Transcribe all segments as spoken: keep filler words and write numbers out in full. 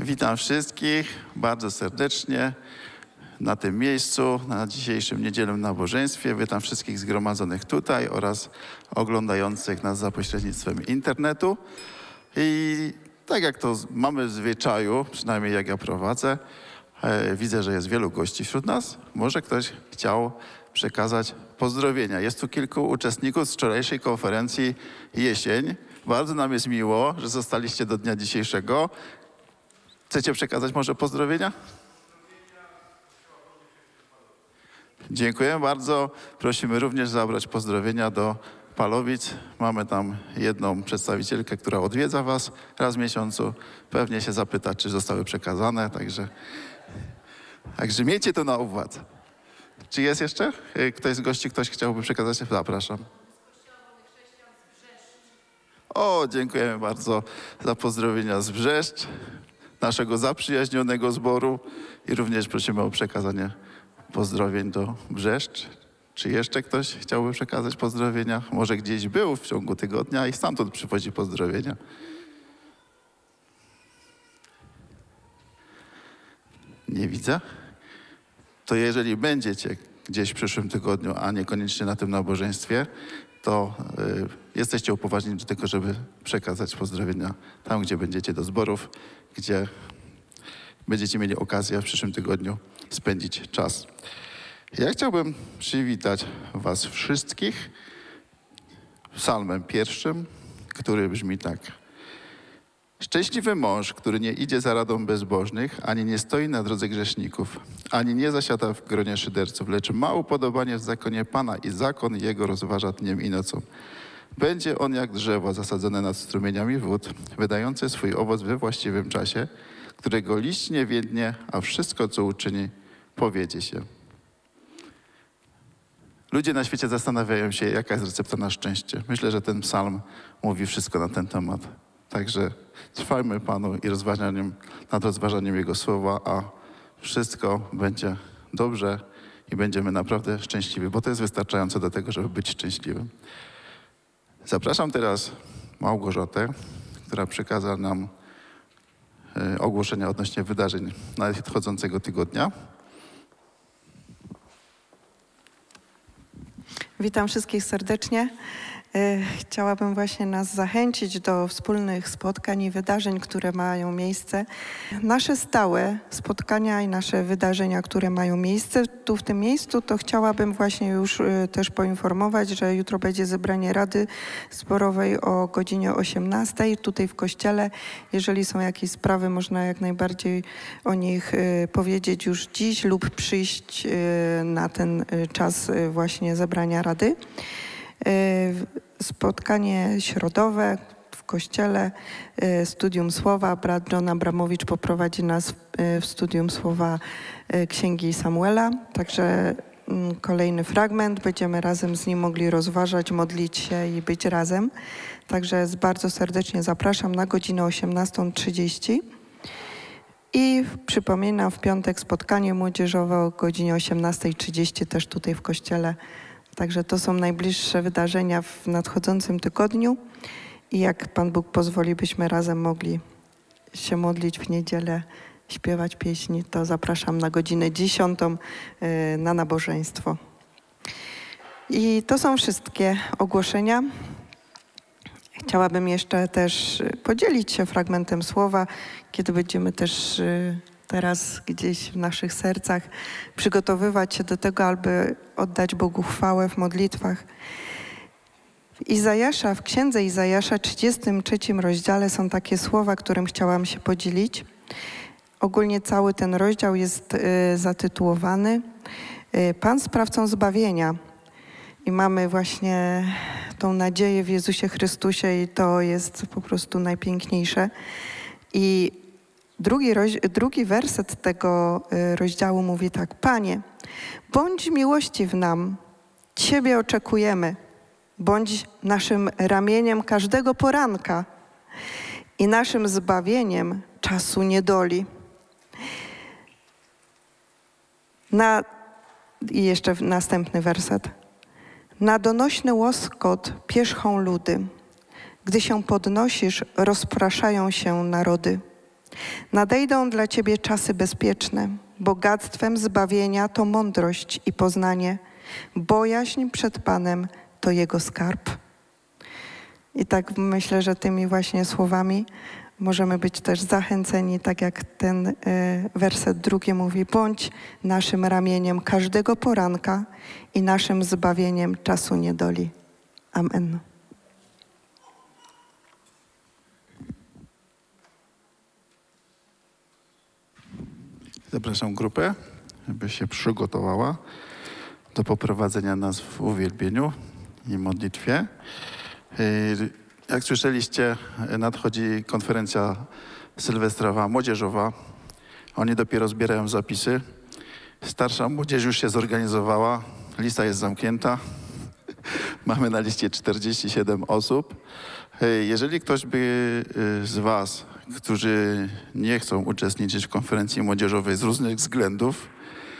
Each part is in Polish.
Witam wszystkich bardzo serdecznie na tym miejscu, na dzisiejszym niedzielnym nabożeństwie. Witam wszystkich zgromadzonych tutaj oraz oglądających nas za pośrednictwem internetu. I tak jak to mamy w zwyczaju, przynajmniej jak ja prowadzę, e, widzę, że jest wielu gości wśród nas. Może ktoś chciał przekazać pozdrowienia. Jest tu kilku uczestników z wczorajszej konferencji Jesień. Bardzo nam jest miło, że zostaliście do dnia dzisiejszego. Chcecie przekazać może pozdrowienia? Dziękuję bardzo. Prosimy również zabrać pozdrowienia do Palowic. Mamy tam jedną przedstawicielkę, która odwiedza was raz w miesiącu. Pewnie się zapyta, czy zostały przekazane, także, także miejcie to na uwadze. Czy jest jeszcze ktoś z gości, ktoś chciałby przekazać? Zapraszam. O, dziękujemy bardzo za pozdrowienia z Brzeszcz, naszego zaprzyjaźnionego zboru, i również prosimy o przekazanie pozdrowień do Brzeszcz. Czy jeszcze ktoś chciałby przekazać pozdrowienia? Może gdzieś był w ciągu tygodnia i stamtąd przywozi pozdrowienia. Nie widzę. To jeżeli będziecie gdzieś w przyszłym tygodniu, a niekoniecznie na tym nabożeństwie, to y, jesteście upoważnieni do tego, żeby przekazać pozdrowienia tam, gdzie będziecie, do zborów, gdzie będziecie mieli okazję w przyszłym tygodniu spędzić czas. Ja chciałbym przywitać was wszystkich psalmem pierwszym, który brzmi tak. Szczęśliwy mąż, który nie idzie za radą bezbożnych, ani nie stoi na drodze grzeszników, ani nie zasiada w gronie szyderców, lecz ma upodobanie w zakonie Pana i zakon Jego rozważa dniem i nocą. Będzie on jak drzewo zasadzone nad strumieniami wód, wydające swój owoc we właściwym czasie, którego liść nie wiednie, a wszystko, co uczyni, powiedzie się. Ludzie na świecie zastanawiają się, jaka jest recepta na szczęście. Myślę, że ten psalm mówi wszystko na ten temat. Także trwajmy Panu i rozważaniem, nad rozważaniem Jego słowa, a wszystko będzie dobrze i będziemy naprawdę szczęśliwi, bo to jest wystarczające do tego, żeby być szczęśliwym. Zapraszam teraz Małgorzatę, która przekaże nam y, ogłoszenia odnośnie wydarzeń nadchodzącego tygodnia. Witam wszystkich serdecznie. Chciałabym właśnie nas zachęcić do wspólnych spotkań i wydarzeń, które mają miejsce. Nasze stałe spotkania i nasze wydarzenia, które mają miejsce tu w tym miejscu, to chciałabym właśnie już też poinformować, że jutro będzie zebranie Rady Zborowej o godzinie osiemnastej tutaj w kościele. Jeżeli są jakieś sprawy, można jak najbardziej o nich powiedzieć już dziś lub przyjść na ten czas właśnie zebrania Rady. Spotkanie środowe w kościele, studium słowa. Brat John Abramowicz poprowadzi nas w studium słowa Księgi Samuela. Także kolejny fragment. Będziemy razem z nim mogli rozważać, modlić się i być razem. Także bardzo serdecznie zapraszam na godzinę osiemnastą trzydzieści. I przypominam, w piątek spotkanie młodzieżowe o godzinie osiemnastej trzydzieści też tutaj w kościele. Także to są najbliższe wydarzenia w nadchodzącym tygodniu i jak Pan Bóg pozwoli, byśmy razem mogli się modlić w niedzielę, śpiewać pieśni, to zapraszam na godzinę dziesiątą na nabożeństwo. I to są wszystkie ogłoszenia. Chciałabym jeszcze też podzielić się fragmentem słowa, kiedy będziemy też teraz gdzieś w naszych sercach przygotowywać się do tego, aby oddać Bogu chwałę w modlitwach. W Izajasza, w Księdze Izajasza, trzydziestym trzecim rozdziale są takie słowa, którym chciałam się podzielić. Ogólnie cały ten rozdział jest y, zatytułowany y, Pan sprawcą zbawienia. I mamy właśnie tą nadzieję w Jezusie Chrystusie i to jest po prostu najpiękniejsze. I Drugi, drugi werset tego rozdziału mówi tak. Panie, bądź miłościw nam, Ciebie oczekujemy. Bądź naszym ramieniem każdego poranka i naszym zbawieniem czasu niedoli. Na, I jeszcze następny werset. Na donośny łoskot pierzchą ludy. Gdy się podnosisz, rozpraszają się narody. Nadejdą dla ciebie czasy bezpieczne. Bogactwem zbawienia to mądrość i poznanie. Bojaźń przed Panem to Jego skarb. I tak myślę, że tymi właśnie słowami możemy być też zachęceni, tak jak ten y, werset drugi mówi, bądź naszym ramieniem każdego poranka i naszym zbawieniem czasu niedoli. Amen. Zapraszam grupę, żeby się przygotowała do poprowadzenia nas w uwielbieniu i modlitwie. Jak słyszeliście, nadchodzi konferencja sylwestrowa, młodzieżowa. Oni dopiero zbierają zapisy. Starsza młodzież już się zorganizowała. Lista jest zamknięta. Mamy na liście czterdzieści siedem osób. Jeżeli ktoś by z was, którzy nie chcą uczestniczyć w konferencji młodzieżowej z różnych względów,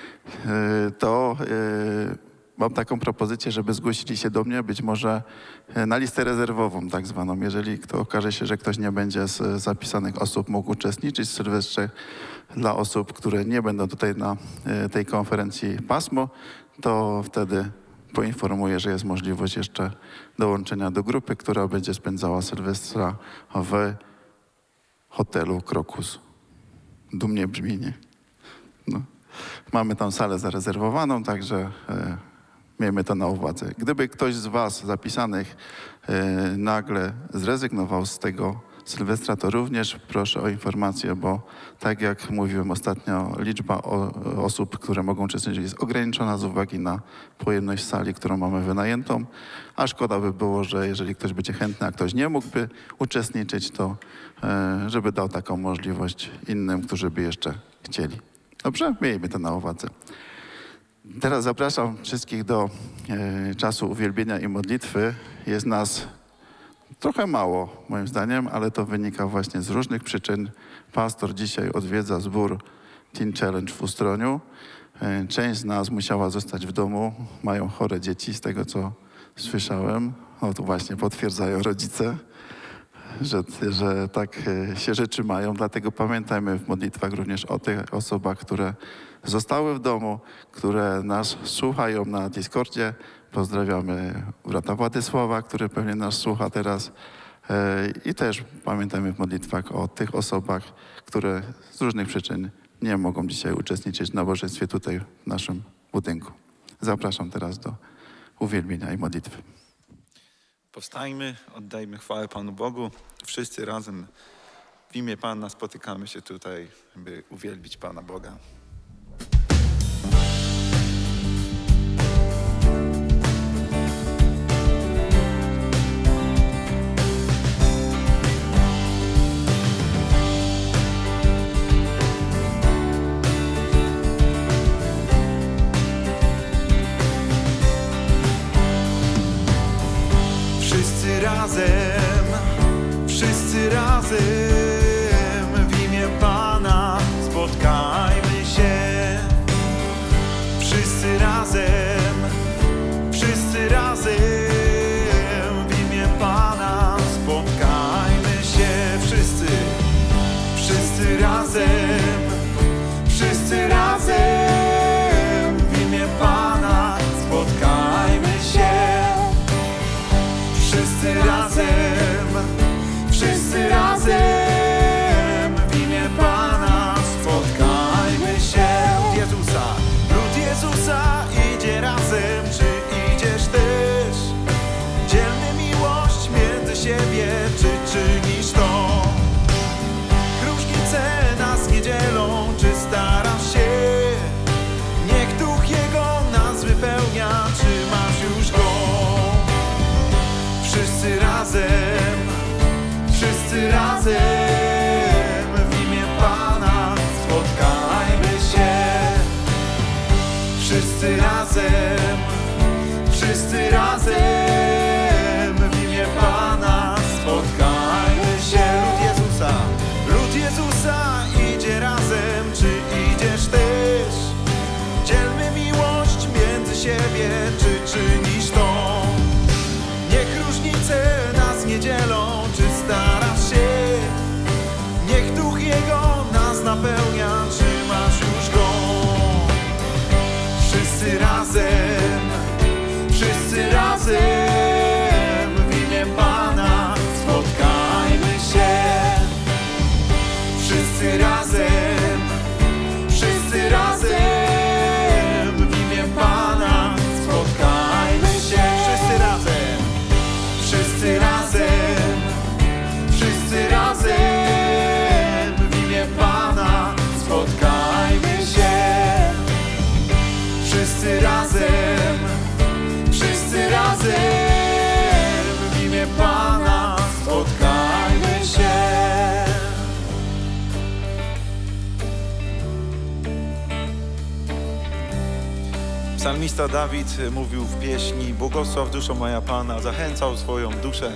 to mam taką propozycję, żeby zgłosili się do mnie, być może na listę rezerwową tak zwaną. Jeżeli to okaże się, że ktoś nie będzie z zapisanych osób mógł uczestniczyć w Sylwestrze, dla osób, które nie będą tutaj na tej konferencji pasmo, to wtedy poinformuję, że jest możliwość jeszcze dołączenia do grupy, która będzie spędzała Sylwestra w hotelu Krokus. Dumnie brzmi, nie? No. Mamy tam salę zarezerwowaną, także e, miejmy to na uwadze. Gdyby ktoś z was zapisanych e, nagle zrezygnował z tego Sylwestra, to również proszę o informację, bo tak jak mówiłem ostatnio, liczba o, osób, które mogą uczestniczyć, jest ograniczona z uwagi na pojemność sali, którą mamy wynajętą, a szkoda by było, że jeżeli ktoś będzie chętny, a ktoś nie mógłby uczestniczyć, to e, żeby dał taką możliwość innym, którzy by jeszcze chcieli. Dobrze? Miejmy to na uwadze. Teraz zapraszam wszystkich do e, czasu uwielbienia i modlitwy. Jest nas trochę mało, moim zdaniem, ale to wynika właśnie z różnych przyczyn. Pastor dzisiaj odwiedza zbór Teen Challenge w Ustroniu. E, część z nas musiała zostać w domu. Mają chore dzieci, z tego co słyszałem. O, tu właśnie potwierdzają rodzice, że, że tak się rzeczy mają. Dlatego pamiętajmy w modlitwach również o tych osobach, które zostały w domu, które nas słuchają na Discordzie. Pozdrawiamy brata Władysława, który pewnie nas słucha teraz. I też pamiętajmy w modlitwach o tych osobach, które z różnych przyczyn nie mogą dzisiaj uczestniczyć w nabożeństwie tutaj w naszym budynku. Zapraszam teraz do uwielbienia i modlitwy. Powstajmy, oddajmy chwałę Panu Bogu. Wszyscy razem w imię Pana spotykamy się tutaj, by uwielbić Pana Boga. Wszyscy razem, wszyscy razem w imię Pana spotkajmy się. Wszyscy razem, wszyscy razem w imię Pana spotkajmy się. Wszyscy, wszyscy razem, wszyscy razem w imię Pana spotkajmy się. Wszyscy razem, wszyscy razem w imię Pana spotkajmy się. Lud Jezusa, lud Jezusa idzie razem, czy idziesz też? Dzielmy miłość między siebie, czy czynisz to? Różnice nas nie dzielą, czy starasz się? Niech Duch Jego nas wypełnia, czy masz już Go? Wszyscy razem, wszyscy razem w imię Pana spotkajmy się. Wszyscy razem, wszyscy razem w imię Pana spotkajmy się. Lud Jezusa, lud Jezusa idzie razem, czy idziesz też? Dzielmy miłość między siebie, czy czynisz to? Niech różnice nas nie dzielą, czy starasz się? Niech Duch Jego Psalmista Dawid mówił w pieśni: błogosław duszo moja Pana, zachęcał swoją duszę.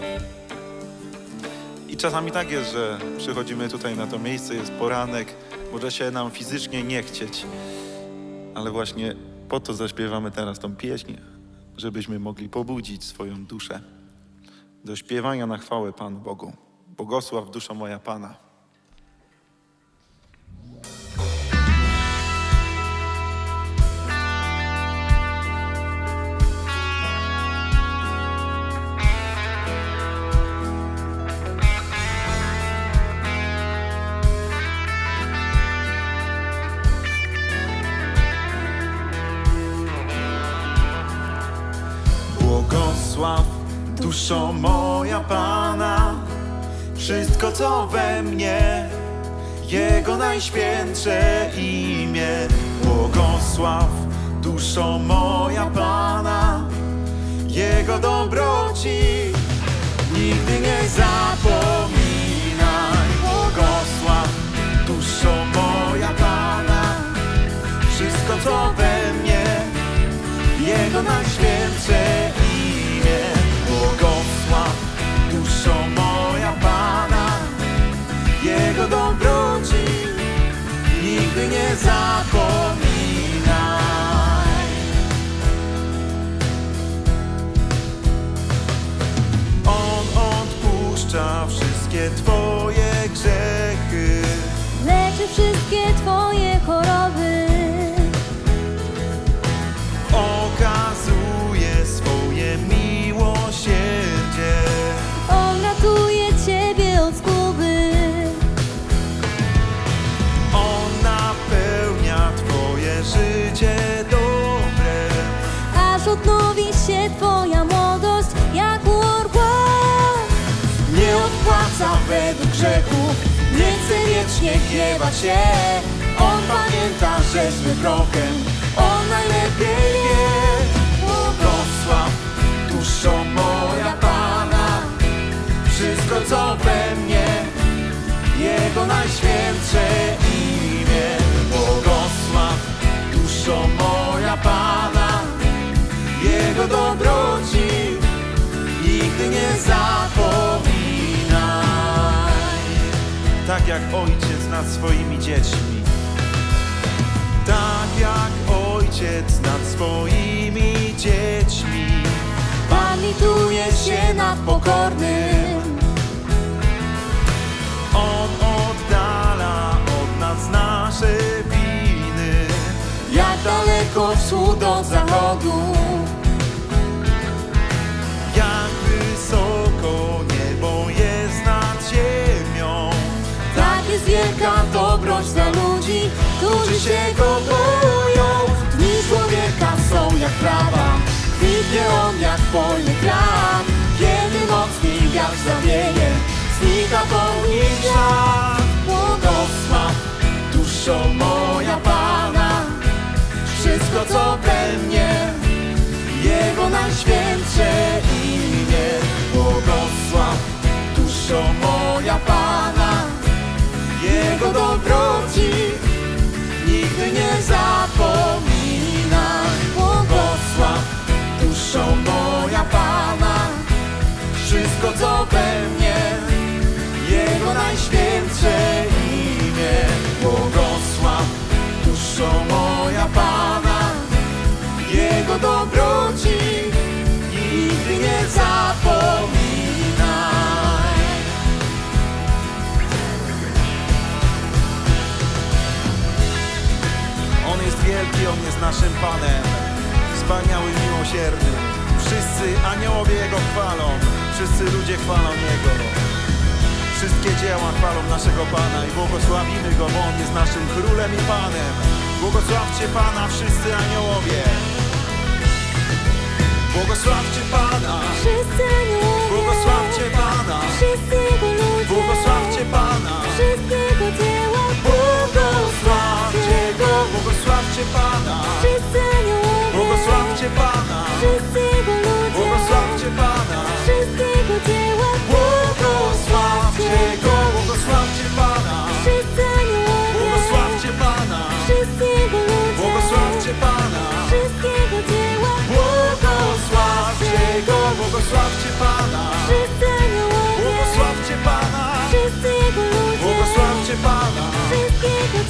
I czasami tak jest, że przychodzimy tutaj na to miejsce, jest poranek, może się nam fizycznie nie chcieć, ale właśnie po to zaśpiewamy teraz tą pieśń, żebyśmy mogli pobudzić swoją duszę do śpiewania na chwałę Panu Bogu. Błogosław duszo moja Pana. Błogosław duszo moja Pana, wszystko co we mnie, Jego najświętsze imię. Błogosław duszo moja Pana, Jego dobroci nigdy nie zapominaj. Błogosław duszo moja Pana, wszystko co we mnie, Jego najświętsze imię. Błogosław duszo moja Pana, Jego dobroci nigdy nie zapominaj. On odpuszcza wszystkie Twoje grzechy, leczy wszystkie Twoje choroby, okazuje swoje miłosierdzie. On ratuje Ciebie od zguby, On napełnia Twoje życie dobre, aż odnowi się Twoja młodość jak u orła. nie odpłaca według grzechu, nie chce wiecznie gniewać się. On pamięta, że zły prochem, On najlepiej wie. Błogosław duszo moja Pana, wszystko co we mnie, Jego najświętsze imię. Błogosław duszo moja Pana, Jego dobroci nigdy nie zapominaj. Tak jak ojciec nad swoimi dziećmi, Tak jak ojciec nad swoimi dziećmi, Pan lituje się nad pokornym, On oddala od nas nasze winy. jak daleko wschód od zachodu. Jak wysoko niebo jest nad ziemią, Tak jest wielka dobroć dla ludzi, którzy się Go boją. Dni człowieka są jak trawa, kwitnie on jak polny kwiat. Kiedy mocniej wiatr zawieje, znika po nim żal. błogosław duszo moja Pana, wszystko co we mnie, Jego najświętsze imię. Błogosław duszo moja Pana, Jego dobroci nigdy nie zapominaj. Błogosław duszo moja Pana, wszystko co we mnie, Jego najświętsze imię. Błogosław duszo moja Pana, Jego dobroci nigdy nie zapominaj. On jest wielki, On jest naszym Panem, wspaniały, miłosierny. Wszyscy aniołowie Jego chwalą, wszyscy ludzie chwalą Jego. Wszystkie dzieła chwalą naszego Pana i błogosławimy Go, bo On jest naszym Królem i Panem. Błogosławcie Pana wszyscy aniołowie. Błogosławcie Pana, Wszyscy aniołowie, błogosławcie Pana, wszyscy Jego ludzie, błogosławcie Pana, wszystkie Jego dzieła. Błogosławcie Go, błogosławcie Pana, Wszyscy aniołowie, błogosławcie Pana, wszyscy Jego ludzie, błogosławcie Pana, wszystkie Jego dzieła. błogosławcie Go, błogosławcie Pana, Wszyscy aniołowie, błogosławcie Pana, wszyscy Jego ludzie, błogosławcie Pana, wszystkie Jego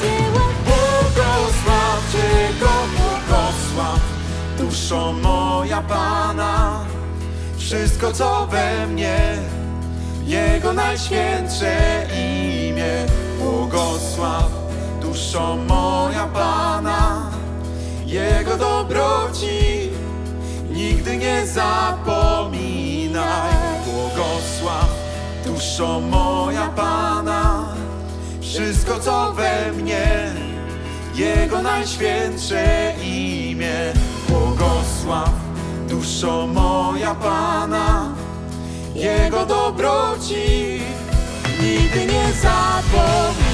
dzieła. Błogosławcie Go, błogosław, duszo moja Pana. Wszystko co we mnie, Jego najświętsze imię. Błogosław, duszo moja Pana. Jego dobroci nigdy nie zapominaj. Błogosław, duszo moja Pana. Wszystko co we mnie, Jego najświętsze imię. Błogosław, duszo moja Pana. Jego dobroci nigdy nie zapominaj.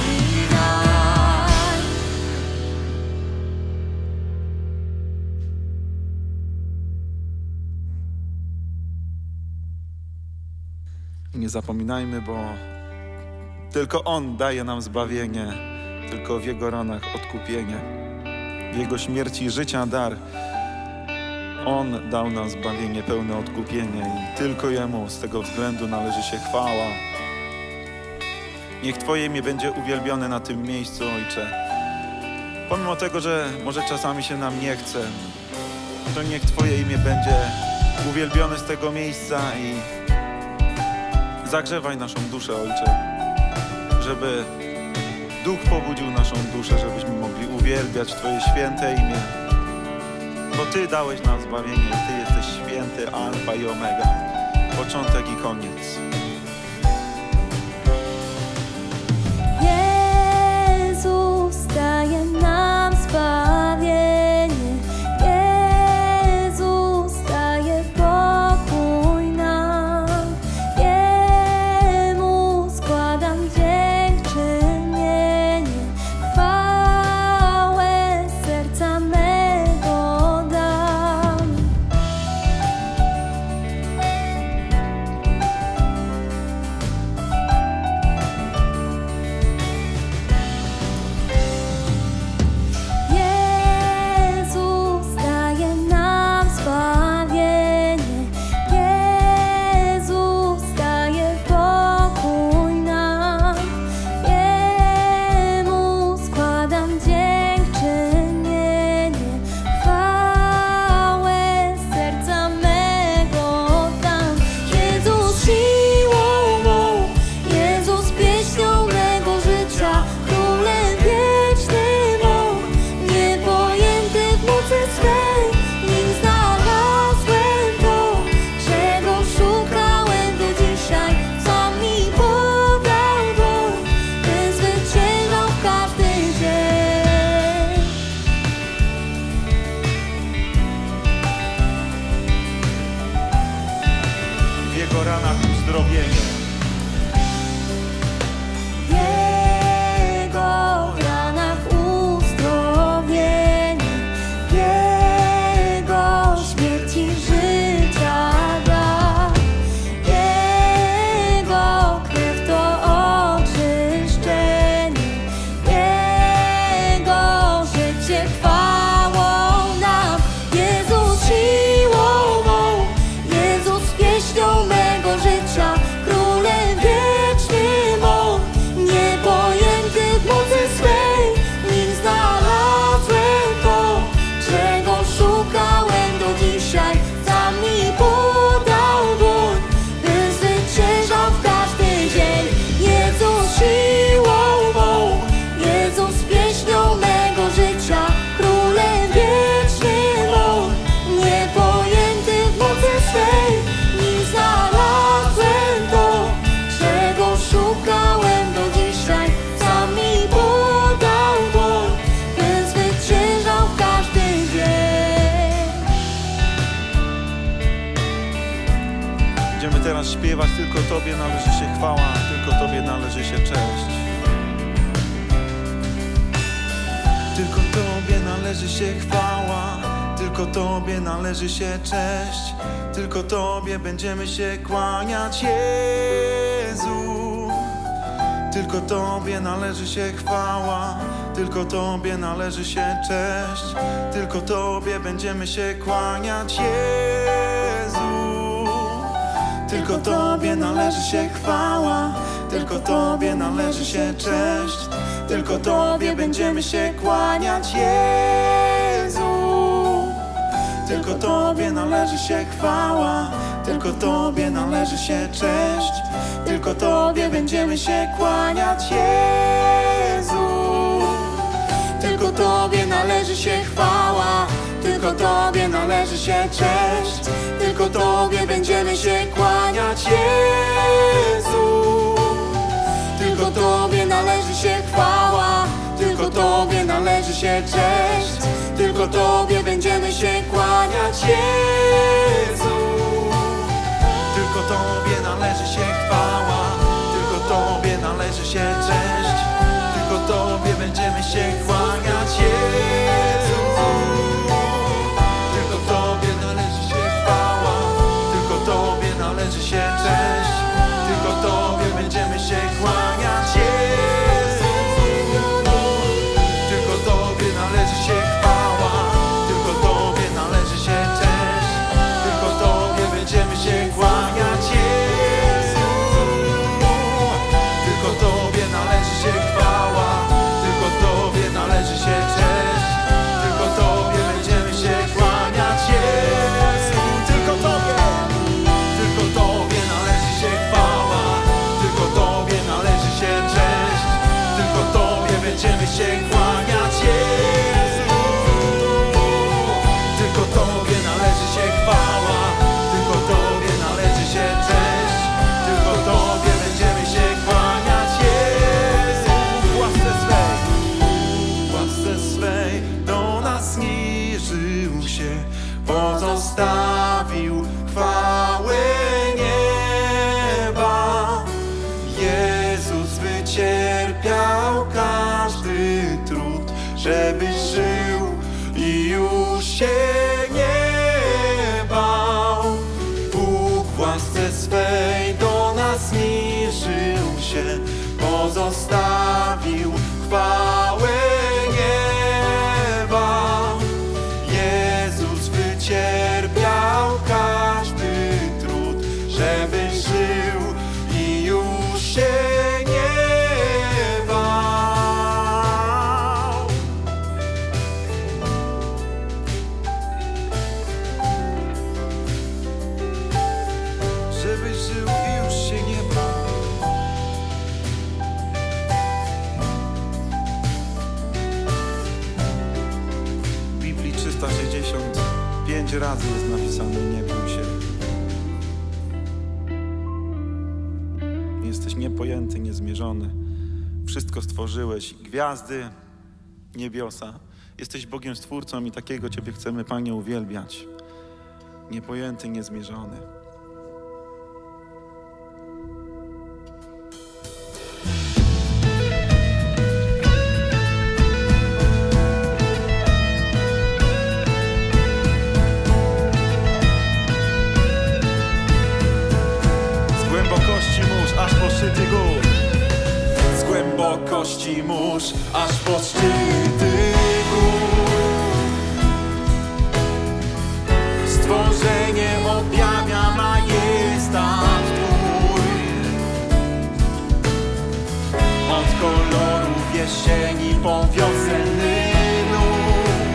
Nie zapominajmy, bo tylko On daje nam zbawienie, tylko w Jego ranach odkupienie, w Jego śmierci i życia dar. On dał nam zbawienie, pełne odkupienie i tylko Jemu z tego względu należy się chwała. Niech Twoje imię będzie uwielbione na tym miejscu, Ojcze. Pomimo tego, że może czasami się nam nie chce, to niech Twoje imię będzie uwielbione z tego miejsca i zagrzewaj naszą duszę, Ojcze, żeby Duch pobudził naszą duszę, żebyśmy mogli uwielbiać Twoje święte imię. Bo Ty dałeś nam zbawienie, Ty jesteś święty, Alfa i Omega, początek i koniec. Jezus daje nam zbawienie. Jezus daje pokój nam. Jemu składam dziękczynienie. Chwałę z serca mego dam. Jezus daje nam zbawienie. Jezus daje pokój nam. Jemu składam dziękczynienie. Chwałę z serca mego dam. Jezus siłą mą, Jezus pieśnią mego życia, Królem wiecznym on, niepojęty w mocy swej. Nim znalazłem to, czego szukałem do dzisiaj. Sam mi podał dłoń, by zwyciężał w każdy dzień. W Jego ranach uzdrowienie. W Jego ranach uzdrowienie, w Jego śmierci życia dar. Jego krew to oczyszczenie, Jego życie chwałą nam. Jezus siłą mą, Jezus pieśnią mego życia, Królem wiecznym on, niepojęty w mocy swej. Nim znalazłem to, czego szukałem do dzisiaj. Sam mi podał dłoń, by zwyciężał w każdy dzień. Jezus siłą mą, Jezus pieśnią mego życia, Królem wiecznym on, niepojęty w mocy swej. Nim znalazłem to, czego szukałem do dzisiaj. Sam mi podał dłoń, by zwyciężał w każdy dzień. Będziemy teraz śpiewać, tylko Tobie należy się chwała, tylko Tobie należy się cześć. Tylko Tobie należy się chwała, tylko Tobie należy się cześć, tylko Tobie będziemy się kłaniać, Jezu. Tylko Tobie należy się chwała, tylko Tobie należy się cześć, tylko Tobie będziemy się kłaniać, Jezu. Tylko Tobie należy się chwała, tylko Tobie należy się cześć, tylko Tobie będziemy się kłaniać, Jezu. Tylko Tobie należy się chwała, tylko Tobie należy się cześć, tylko Tobie będziemy się kłaniać, Jezu. Tylko Tobie należy się chwała, tylko Tobie należy się cześć, tylko Tobie będziemy się kłaniać, Jezu. Tylko Tobie należy się chwała, tylko Tobie należy się cześć, tylko Tobie będziemy się kłaniać, Jezu. Tylko Tobie należy się chwała, tylko Tobie należy się cześć, tylko Tobie będziemy się kłaniać, Jezu. Tylko Tobie należy się chwała, tylko Tobie należy się cześć, tylko Tobie będziemy się kłaniać, Jezu. Tylko Tobie należy się chwała, tylko Tobie należy się cześć, tylko Tobie będziemy się kłaniać, Jezu. Tylko Tobie należy się chwała, tylko Tobie należy się cześć, tylko Tobie będziemy się kłaniać, Jezu. Tylko Tobie, tylko Tobie należy się chwała, tylko Tobie należy się cześć, tylko Tobie będziemy się kłaniać, Jezu. Tylko Tobie należy się chwała, tylko Tobie należy się cześć, tylko Tobie będziemy się kłaniać, Jezu. W łasce swej, w łasce swej do nas zniżył się, pozostawił chwałę nieba. Jezus wycierpiał każdy trud, żeby żył i już się nie bał. Bóg w łasce swej do nas zniżył się, pozostawił chwałę nieba. Jezus wycierpiał każdy trud, żeby żył i już się nie bał. Żeby żył i już się nie bał. W Biblii trzysta sześćdziesiąt pięć razy jest napisane: nie bój się. Jesteś niepojęty, niezmierzony. Wszystko stworzyłeś, gwiazdy, niebiosa. Jesteś Bogiem Stwórcą i takiego Ciebie chcemy, Panie, uwielbiać. Niepojęty, niezmierzony. Z głębokości mórz, aż po szczyty gór. Z głębokości mórz, aż po szczyty gór. Stworzenie objawia majestat Twój. Od kolorów jesieni po wiosenny lód.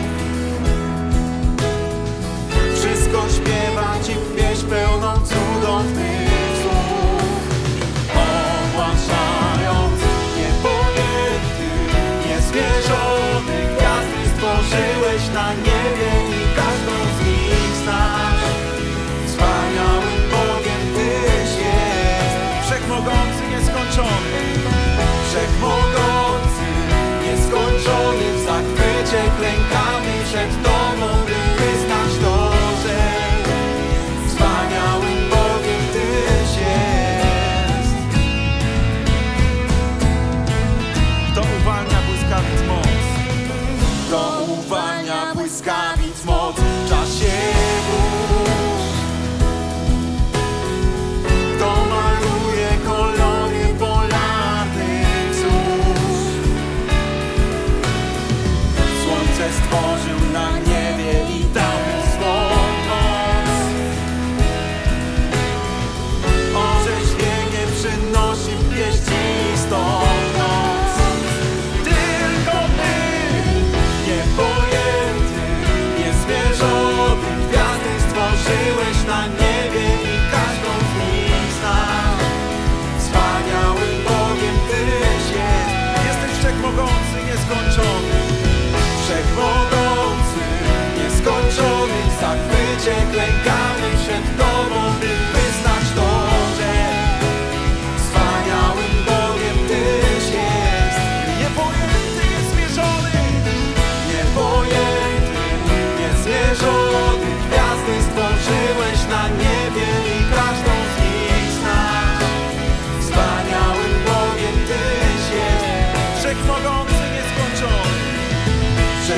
Wszystko śpiewa Ci w pieśń pełną cudownych słów. Ogłaszając niepojęty, niezmierzony, gwiazdy stworzyłeś na niebie i każdą z nich znasz. Wspaniałym Bogiem Tyś jest, wszechmogący, nieskończony. Wszechmogący, nieskończony, w zachwycie klękamy przed Tobą, by wyznać to, że wspaniałym Bogiem Tyś jest. Kto uwalnia błyskawic moc? Kto uwalnia błyskawic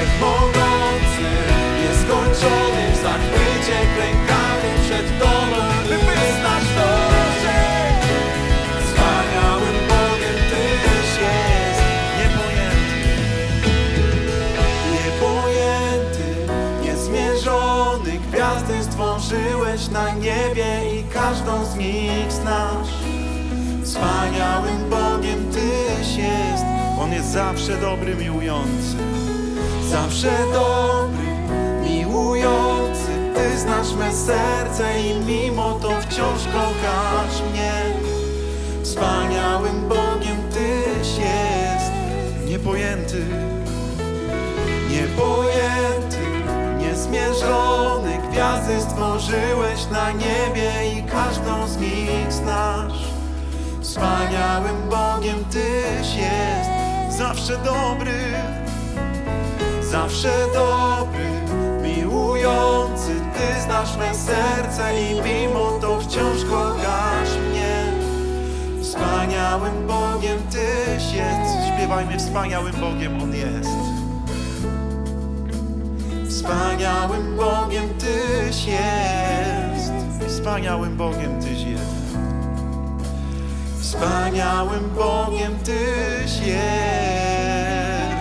Wszechmogący, nieskończony, w zachwycie klękamy przed Tobą, by wyznać to, że wspaniałym Bogiem Tyś jest. Niepojęty, niepojęty, niezmierzony, gwiazdy stworzyłeś na niebie i każdą z nich znasz. Wspaniałym Bogiem Tyś jest. On jest zawsze dobry, miłujący, zawsze dobry, miłujący. Ty znasz me serce i mimo to wciąż kochasz mnie. Wspaniałym Bogiem Tyś jest. Niepojęty, niepojęty, niezmierzony, gwiazdy stworzyłeś na niebie i każdą z nich znasz. Wspaniałym Bogiem Tyś jest. Zawsze dobry, zawsze dobry, miłujący. Ty znasz me serce i mimo to wciąż kochasz mnie. Wspaniałym Bogiem Tyś jest. Śpiewajmy, wspaniałym Bogiem On jest. Wspaniałym Bogiem Tyś jest. Wspaniałym Bogiem Tyś jest. Wspaniałym Bogiem Tyś jest.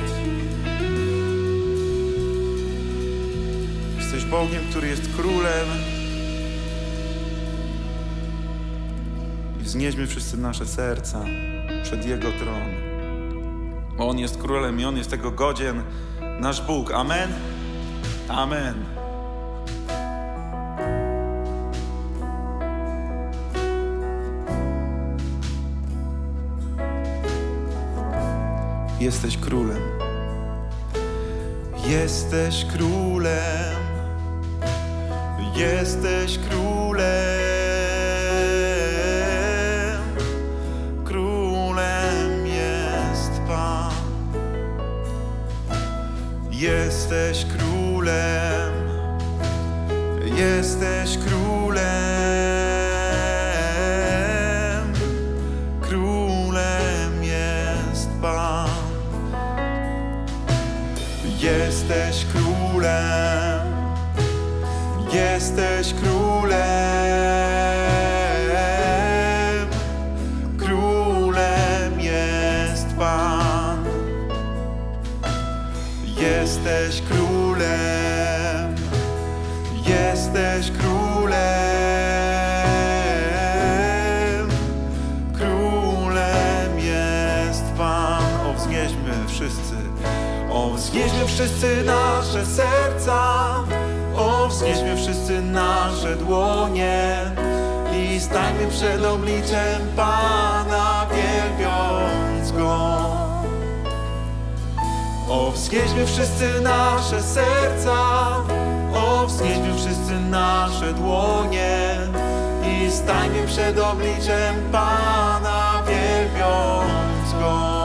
Jesteś Bogiem, który jest królem. I wznieśmy wszyscy nasze serca przed Jego tron. Bo On jest królem i On jest tego godzien, nasz Bóg. Amen? Amen. Jesteś królem. Jesteś królem. Jesteś królem. Królem jest Pan. Jesteś królem. Jesteś królem. Królem jest Pan. Jesteś królem, jesteś królem, królem jest Pan. Jesteś królem, jesteś królem, królem jest Pan. O, wznieśmy wszyscy. O, wznieśmy wszyscy nasze serca, o, wznieśmy wszyscy nasze dłonie i stańmy przed obliczem Pana, wielbiąc Go. O, wznieśmy wszyscy nasze serca, o, wznieśmy wszyscy nasze dłonie i stańmy przed obliczem Pana, wielbiąc Go.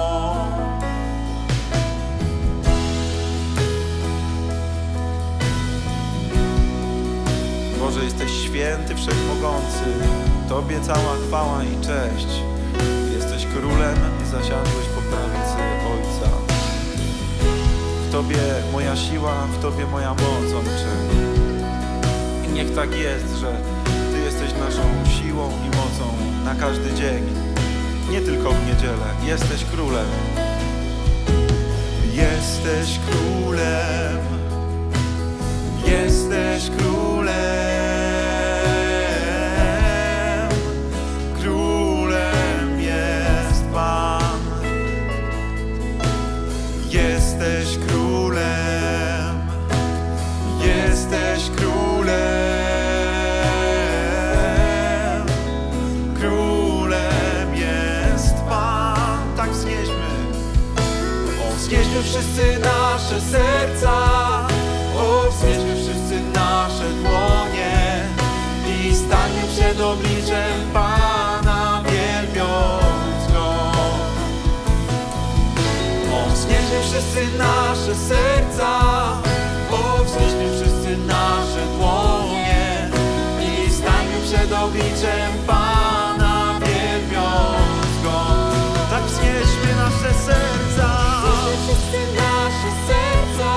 Boże, jesteś święty, wszechmogący. Tobie cała chwała i cześć. Jesteś królem i zasiadłeś po prawicy Ojca. W Tobie moja siła, w Tobie moja moc, Ojcze. I niech tak jest, że Ty jesteś naszą siłą i mocą na każdy dzień. Nie tylko w niedzielę. Jesteś królem. Jesteś królem. Jesteś królem. Królem jest Pan. Jesteś królem. Jesteś królem. Królem jest Pan. Tak wznieśmy. O, wznieśmy wszyscy nasze serca. O, wznieśmy wszyscy nasze dłonie i stańmy przed obliczem Pana, wielbiąc Go. O, wznieśmy wszyscy nasze serca, o, wznieśmy wszyscy nasze dłonie i stańmy przed obliczem Pana, wielbiąc Go. Tak wznieśmy nasze serca. Wznieśmy wszyscy nasze serca.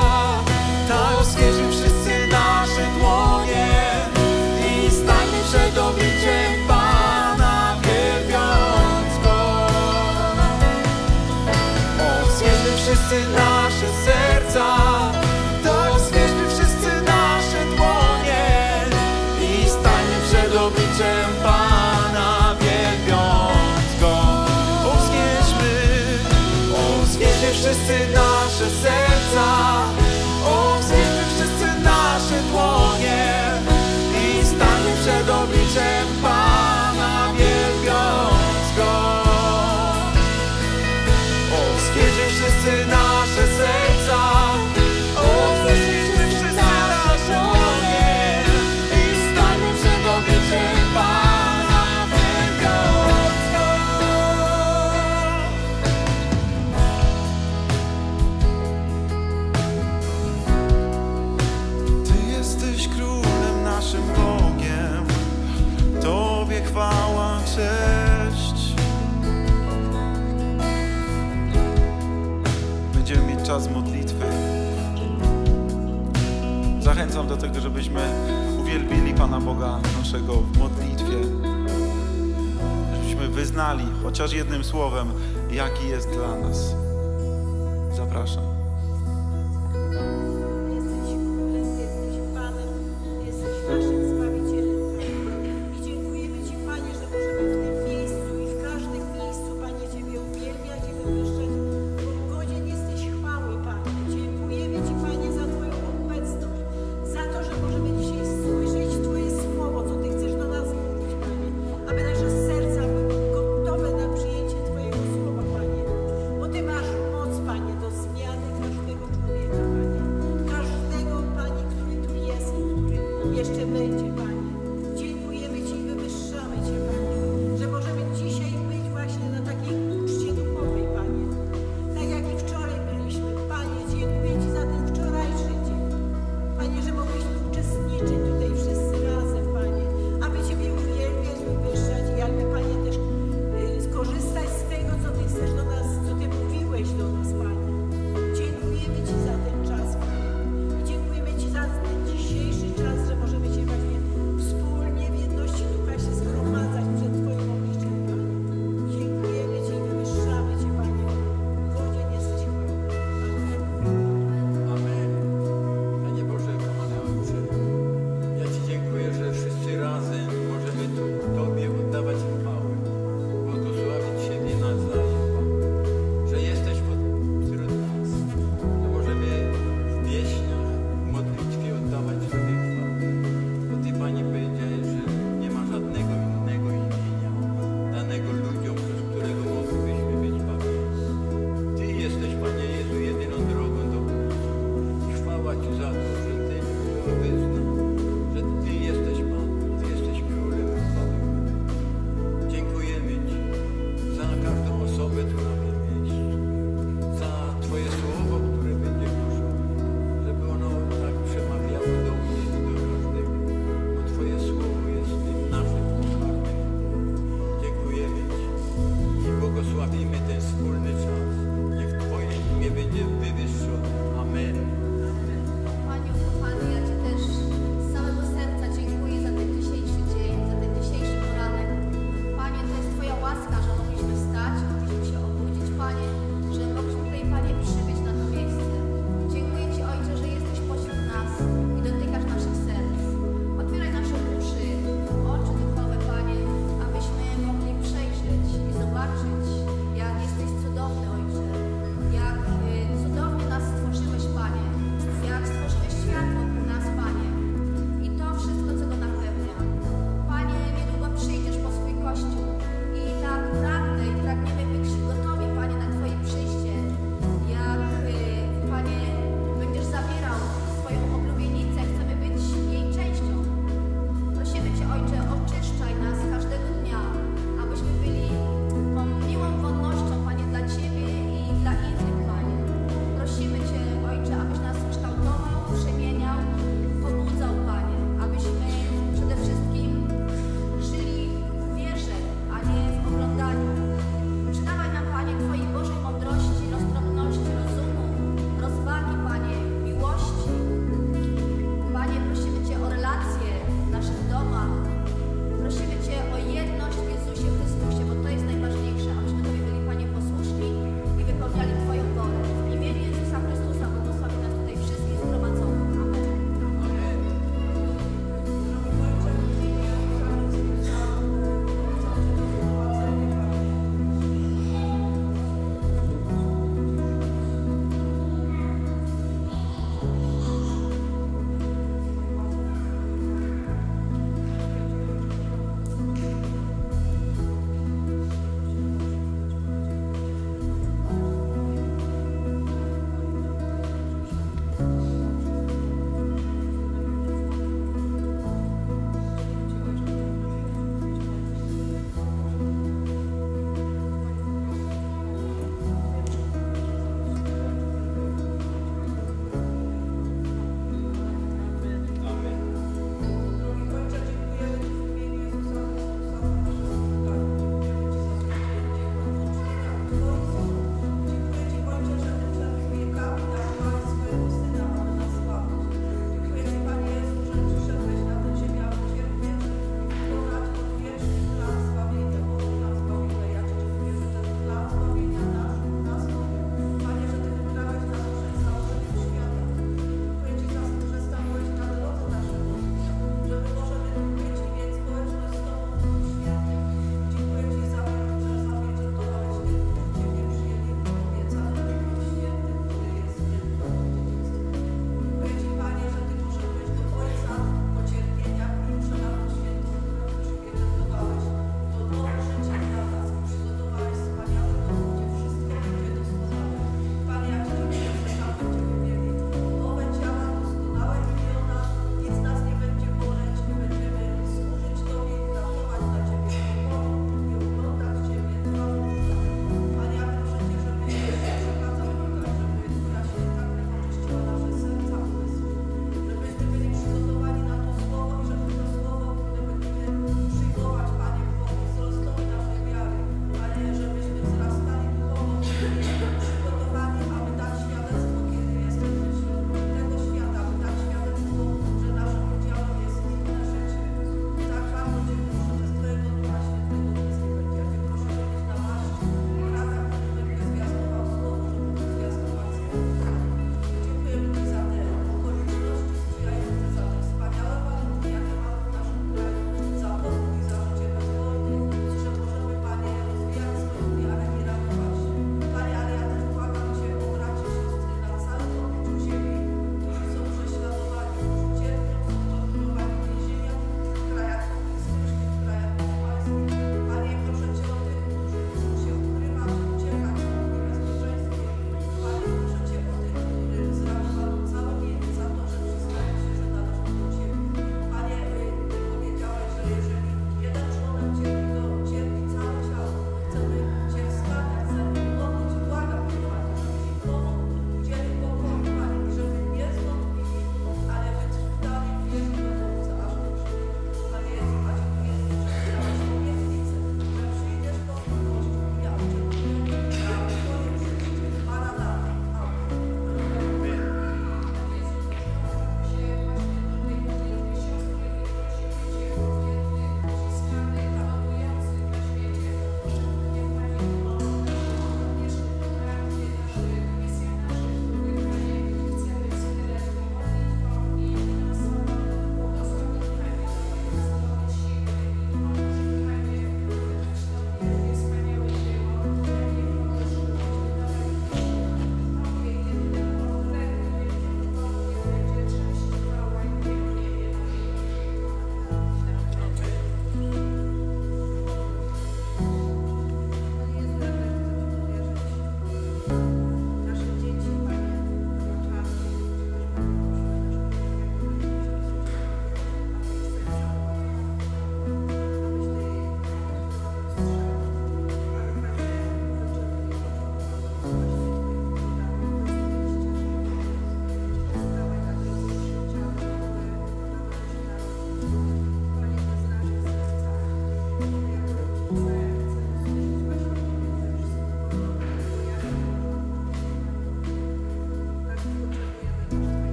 serca. Tak zwierzmy wszyscy nasze dłonie i stańmy przed obliczem Pana, wielbiąc Go. O, wznieśmy, o, wznieśmy wszyscy nasze serca. O, wznieśmy wszyscy nasze dłonie i stańmy przed obliczem Pana, wielbiąc Go. O, wznieśmy wszyscy nasze serca. O, wznieśmy wszyscy nasze dłonie i stańmy przed obliczem Pana, wielbiąc Go. Ty jesteś królem, naszym Bogiem. Tobie chwała, cześć. Będziemy mieć czas modlitwy. Zachęcam do tego, żebyśmy uwielbili Pana Boga naszego w modlitwie. Żebyśmy wyznali chociaż jednym słowem, jaki jest dla nas. Zapraszam. Jesteś królem, jesteś Panem, jesteś naszym Zbawicielem, Panie. I dziękujemy Ci, Panie, że możemy w tym miejscu i w każdym miejscu, Panie, Ciebie uwielbiać i wywyższać, bo godzien jesteś chwały, Panie. Dziękujemy Ci, Panie, za Twoją obecność, za to, że możemy dzisiaj słyszeć Twoje słowo, co Ty chcesz do nas mówić, Panie. Aby nasze serca były gotowe na przyjęcie Twojego słowa, Panie. Bo Ty masz moc, Panie, do zmiany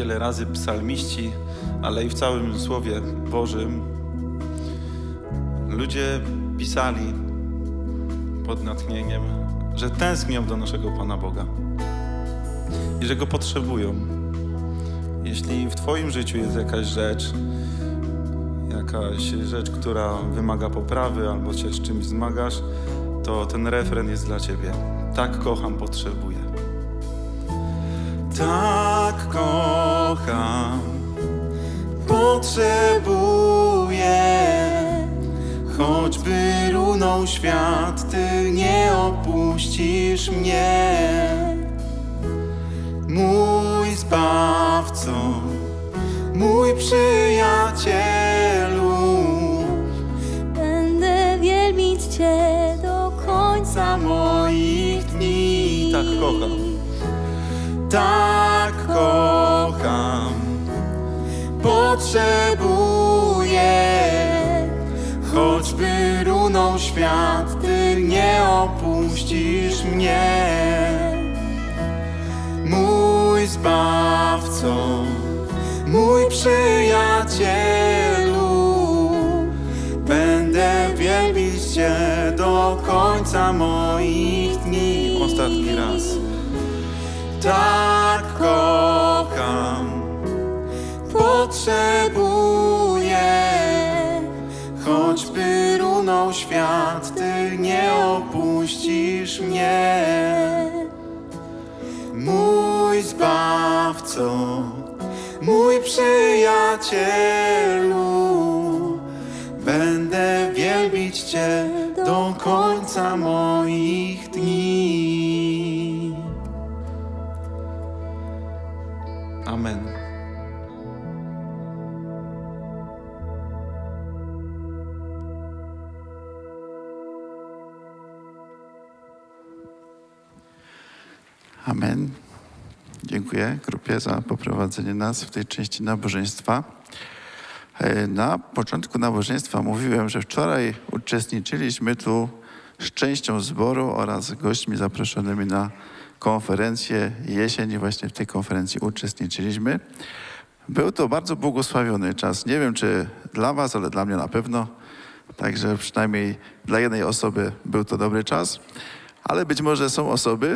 wiele razy psalmiści, ale i w całym Słowie Bożym ludzie pisali pod natchnieniem, że tęsknią do naszego Pana Boga i że Go potrzebują. Jeśli w Twoim życiu jest jakaś rzecz, jakaś rzecz, która wymaga poprawy albo się z czymś zmagasz, to ten refren jest dla Ciebie. Tak kocham, potrzebuję. Tak kocham, potrzebuję. Choćby runął świat, Ty nie opuścisz mnie. Mój Zbawco, mój przyjacielu, będę wielbić Cię do końca moich dni. Tak kocham, tak kocham, potrzebuję. Choćby runął świat, Ty nie opuścisz mnie. Mój Zbawco, mój przyjacielu, będę wielbić Cię do końca moich dni. Ostatni raz. Tak kocham, potrzebuję. Choćby runął świat, Ty nie opuścisz mnie. Mój Zbawco, mój przyjacielu, będę wielbić Cię do końca moich dni. Amen. Amen. Dziękuję grupie za poprowadzenie nas w tej części nabożeństwa. Na początku nabożeństwa mówiłem, że wczoraj uczestniczyliśmy tu z częścią zboru oraz gośćmi zaproszonymi na konferencję jesień i właśnie w tej konferencji uczestniczyliśmy. Był to bardzo błogosławiony czas. Nie wiem, czy dla was, ale dla mnie na pewno. Także przynajmniej dla jednej osoby był to dobry czas. Ale być może są osoby,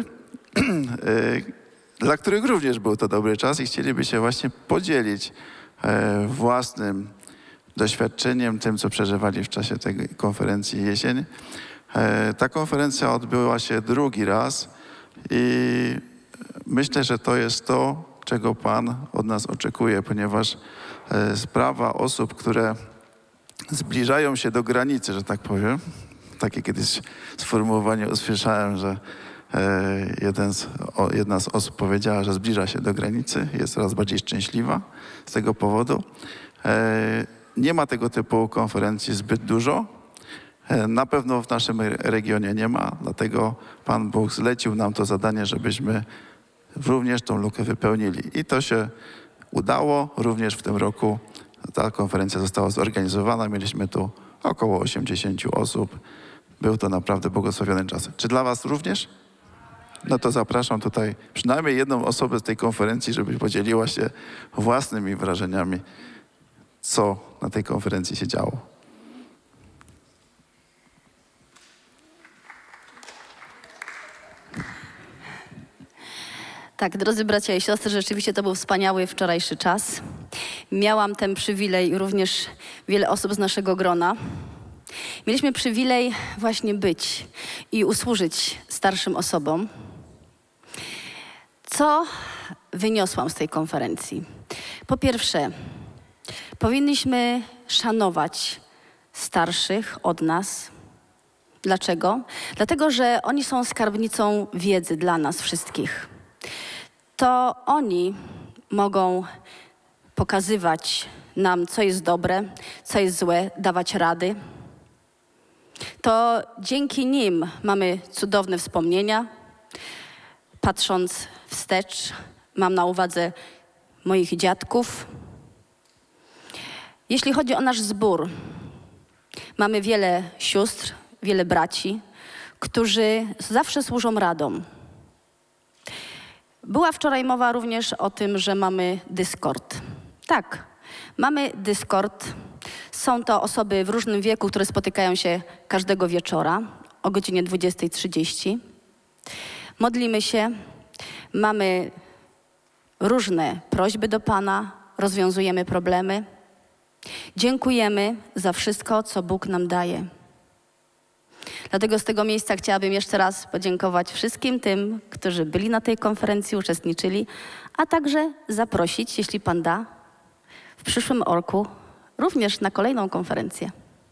dla których również był to dobry czas i chcieliby się właśnie podzielić własnym doświadczeniem, tym, co przeżywali w czasie tej konferencji jesień. Ta konferencja odbyła się drugi raz i myślę, że to jest to, czego Pan od nas oczekuje, ponieważ sprawa osób, które zbliżają się do granicy, że tak powiem, takie kiedyś sformułowanie usłyszałem, że jeden z, o, jedna z osób powiedziała, że zbliża się do granicy, jest coraz bardziej szczęśliwa z tego powodu. Nie ma tego typu konferencji zbyt dużo. Na pewno w naszym regionie nie ma, dlatego Pan Bóg zlecił nam to zadanie, żebyśmy również tą lukę wypełnili. I to się udało również w tym roku. Ta konferencja została zorganizowana. Mieliśmy tu około osiemdziesięciu osób. Był to naprawdę błogosławiony czas. Czy dla was również? No to zapraszam tutaj przynajmniej jedną osobę z tej konferencji, żeby podzieliła się własnymi wrażeniami, co na tej konferencji się działo. Tak, drodzy bracia i siostry, rzeczywiście to był wspaniały wczorajszy czas. Miałam ten przywilej, również wiele osób z naszego grona. Mieliśmy przywilej właśnie być i usłużyć starszym osobom. Co wyniosłam z tej konferencji? Po pierwsze, powinniśmy szanować starszych od nas. Dlaczego? Dlatego, że oni są skarbnicą wiedzy dla nas wszystkich. To oni mogą pokazywać nam, co jest dobre, co jest złe, dawać rady. To dzięki nim mamy cudowne wspomnienia. Patrząc wstecz, mam na uwadze moich dziadków. Jeśli chodzi o nasz zbór, mamy wiele sióstr, wiele braci, którzy zawsze służą radą. Była wczoraj mowa również o tym, że mamy Discord. Tak, mamy Discord. Są to osoby w różnym wieku, które spotykają się każdego wieczora o godzinie dwudziestej trzydzieści. Modlimy się, mamy różne prośby do Pana, rozwiązujemy problemy. Dziękujemy za wszystko, co Bóg nam daje. Dlatego z tego miejsca chciałabym jeszcze raz podziękować wszystkim tym, którzy byli na tej konferencji, uczestniczyli, a także zaprosić, jeśli Pan da, w przyszłym roku również na kolejną konferencję.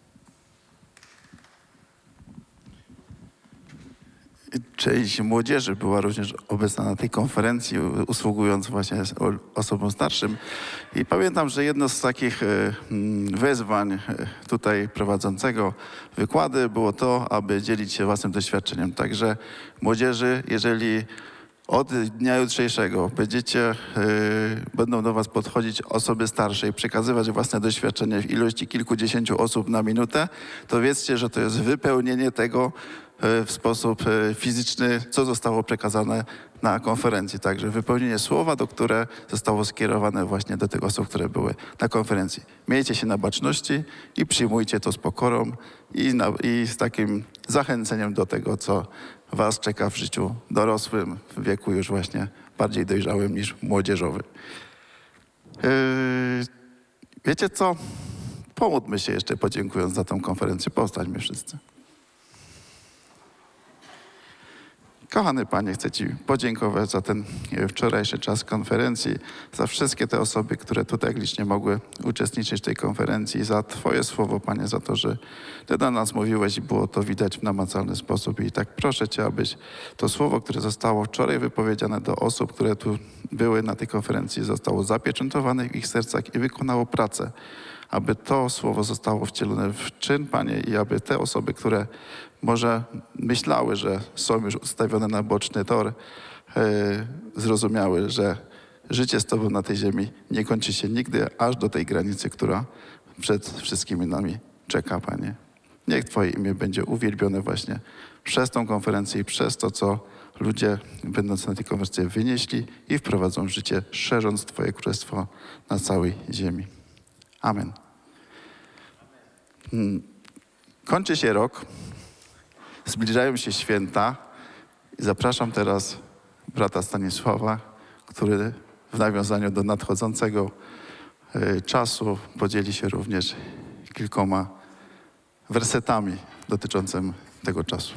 Część młodzieży była również obecna na tej konferencji, usługując właśnie osobom starszym. I pamiętam, że jedno z takich e, wezwań tutaj prowadzącego wykłady było to, aby dzielić się własnym doświadczeniem. Także młodzieży, jeżeli od dnia jutrzejszego będziecie, y, będą do was podchodzić osoby starsze i przekazywać własne doświadczenie w ilości kilkudziesięciu osób na minutę, to wiedzcie, że to jest wypełnienie tego y, w sposób y, fizyczny, co zostało przekazane na konferencji. Także wypełnienie słowa, do które zostało skierowane właśnie do tych osób, które były na konferencji. Miejcie się na baczności i przyjmujcie to z pokorą i, na, i z takim zachęceniem do tego, co was czeka w życiu dorosłym, w wieku już właśnie bardziej dojrzałym niż młodzieżowym. Yy, wiecie co? Pomódlmy się jeszcze, podziękując za tą konferencję. Powstańmy wszyscy. Kochany Panie, chcę Ci podziękować za ten wczorajszy czas konferencji, za wszystkie te osoby, które tutaj licznie mogły uczestniczyć w tej konferencji, za Twoje słowo, Panie, za to, że Ty do nas mówiłeś i było to widać w namacalny sposób. I tak proszę Cię, abyś to słowo, które zostało wczoraj wypowiedziane do osób, które tu były na tej konferencji, zostało zapieczętowane w ich sercach i wykonało pracę. Aby to słowo zostało wcielone w czyn, Panie, i aby te osoby, które może myślały, że są już ustawione na boczny tor, yy, zrozumiały, że życie z Tobą na tej ziemi nie kończy się nigdy, aż do tej granicy, która przed wszystkimi nami czeka, Panie. Niech Twoje imię będzie uwielbione właśnie przez tą konferencję i przez to, co ludzie będąc na tej konferencji wynieśli i wprowadzą w życie, szerząc Twoje królestwo na całej ziemi. Amen. Kończy się rok, zbliżają się święta i zapraszam teraz brata Stanisława, który w nawiązaniu do nadchodzącego y, czasu podzieli się również kilkoma wersetami dotyczącymi tego czasu.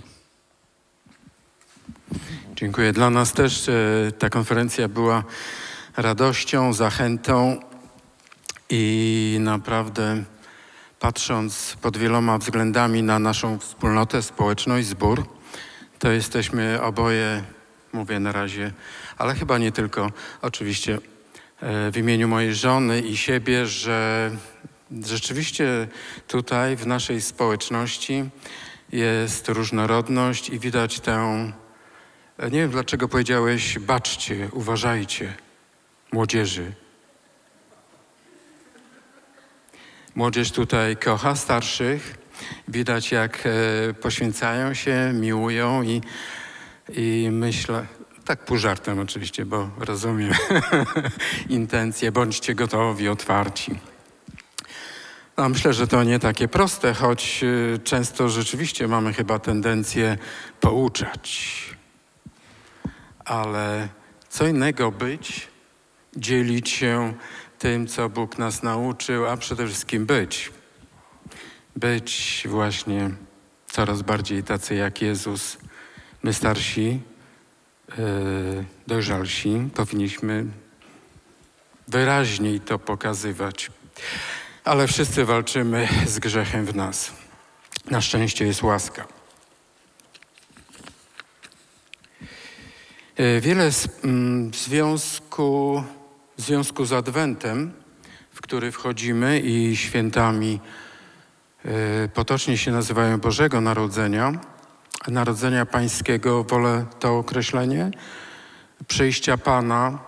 Dziękuję. Dla nas też e, ta konferencja była radością, zachętą i naprawdę patrząc pod wieloma względami na naszą wspólnotę, społeczność, zbór, to jesteśmy oboje, mówię na razie, ale chyba nie tylko, oczywiście e, w imieniu mojej żony i siebie, że rzeczywiście tutaj w naszej społeczności jest różnorodność i widać tę, nie wiem dlaczego powiedziałeś, baczcie, uważajcie, młodzieży. Młodzież tutaj kocha starszych, widać jak e, poświęcają się, miłują i, i myślę, tak pół żartem oczywiście, bo rozumiem intencje, bądźcie gotowi, otwarci. No, myślę, że to nie takie proste, choć e, często rzeczywiście mamy chyba tendencję pouczać. Ale co innego być, dzielić się tym, co Bóg nas nauczył, a przede wszystkim być. Być właśnie coraz bardziej tacy jak Jezus. My starsi, yy, dojrzalsi, powinniśmy wyraźniej to pokazywać. Ale wszyscy walczymy z grzechem w nas. Na szczęście jest łaska. Yy, wiele z, mm, w związku... W związku z Adwentem, w który wchodzimy i świętami y, potocznie się nazywają Bożego Narodzenia, Narodzenia Pańskiego, wolę to określenie, przyjścia Pana,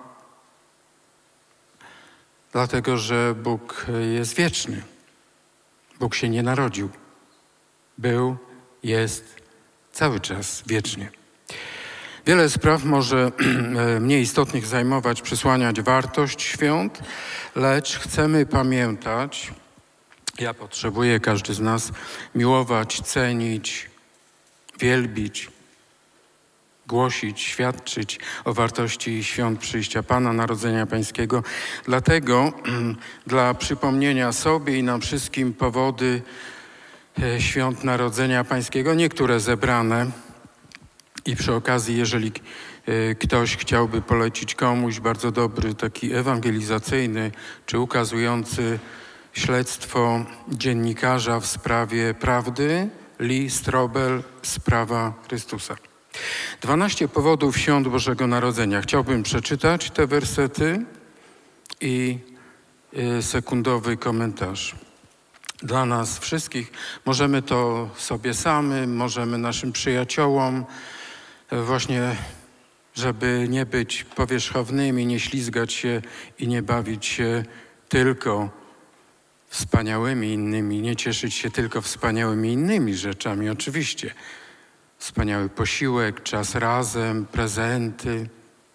dlatego że Bóg jest wieczny. Bóg się nie narodził. Był, jest cały czas wiecznie. Wiele spraw może mniej istotnych zajmować, przysłaniać wartość świąt, lecz chcemy pamiętać, ja potrzebuję, każdy z nas, miłować, cenić, wielbić, głosić, świadczyć o wartości świąt przyjścia Pana, Narodzenia Pańskiego. Dlatego dla przypomnienia sobie i nam wszystkim powody świąt Narodzenia Pańskiego, niektóre zebrane i przy okazji, jeżeli ktoś chciałby polecić komuś bardzo dobry, taki ewangelizacyjny czy ukazujący śledztwo dziennikarza w sprawie prawdy, Lee Strobel, Sprawa Chrystusa. dwanaście powodów świąt Bożego Narodzenia. Chciałbym przeczytać te wersety i sekundowy komentarz. Dla nas wszystkich możemy to sobie samym, możemy naszym przyjaciołom, właśnie żeby nie być powierzchownymi, nie ślizgać się i nie bawić się tylko wspaniałymi innymi, nie cieszyć się tylko wspaniałymi innymi rzeczami, oczywiście. Wspaniały posiłek, czas razem, prezenty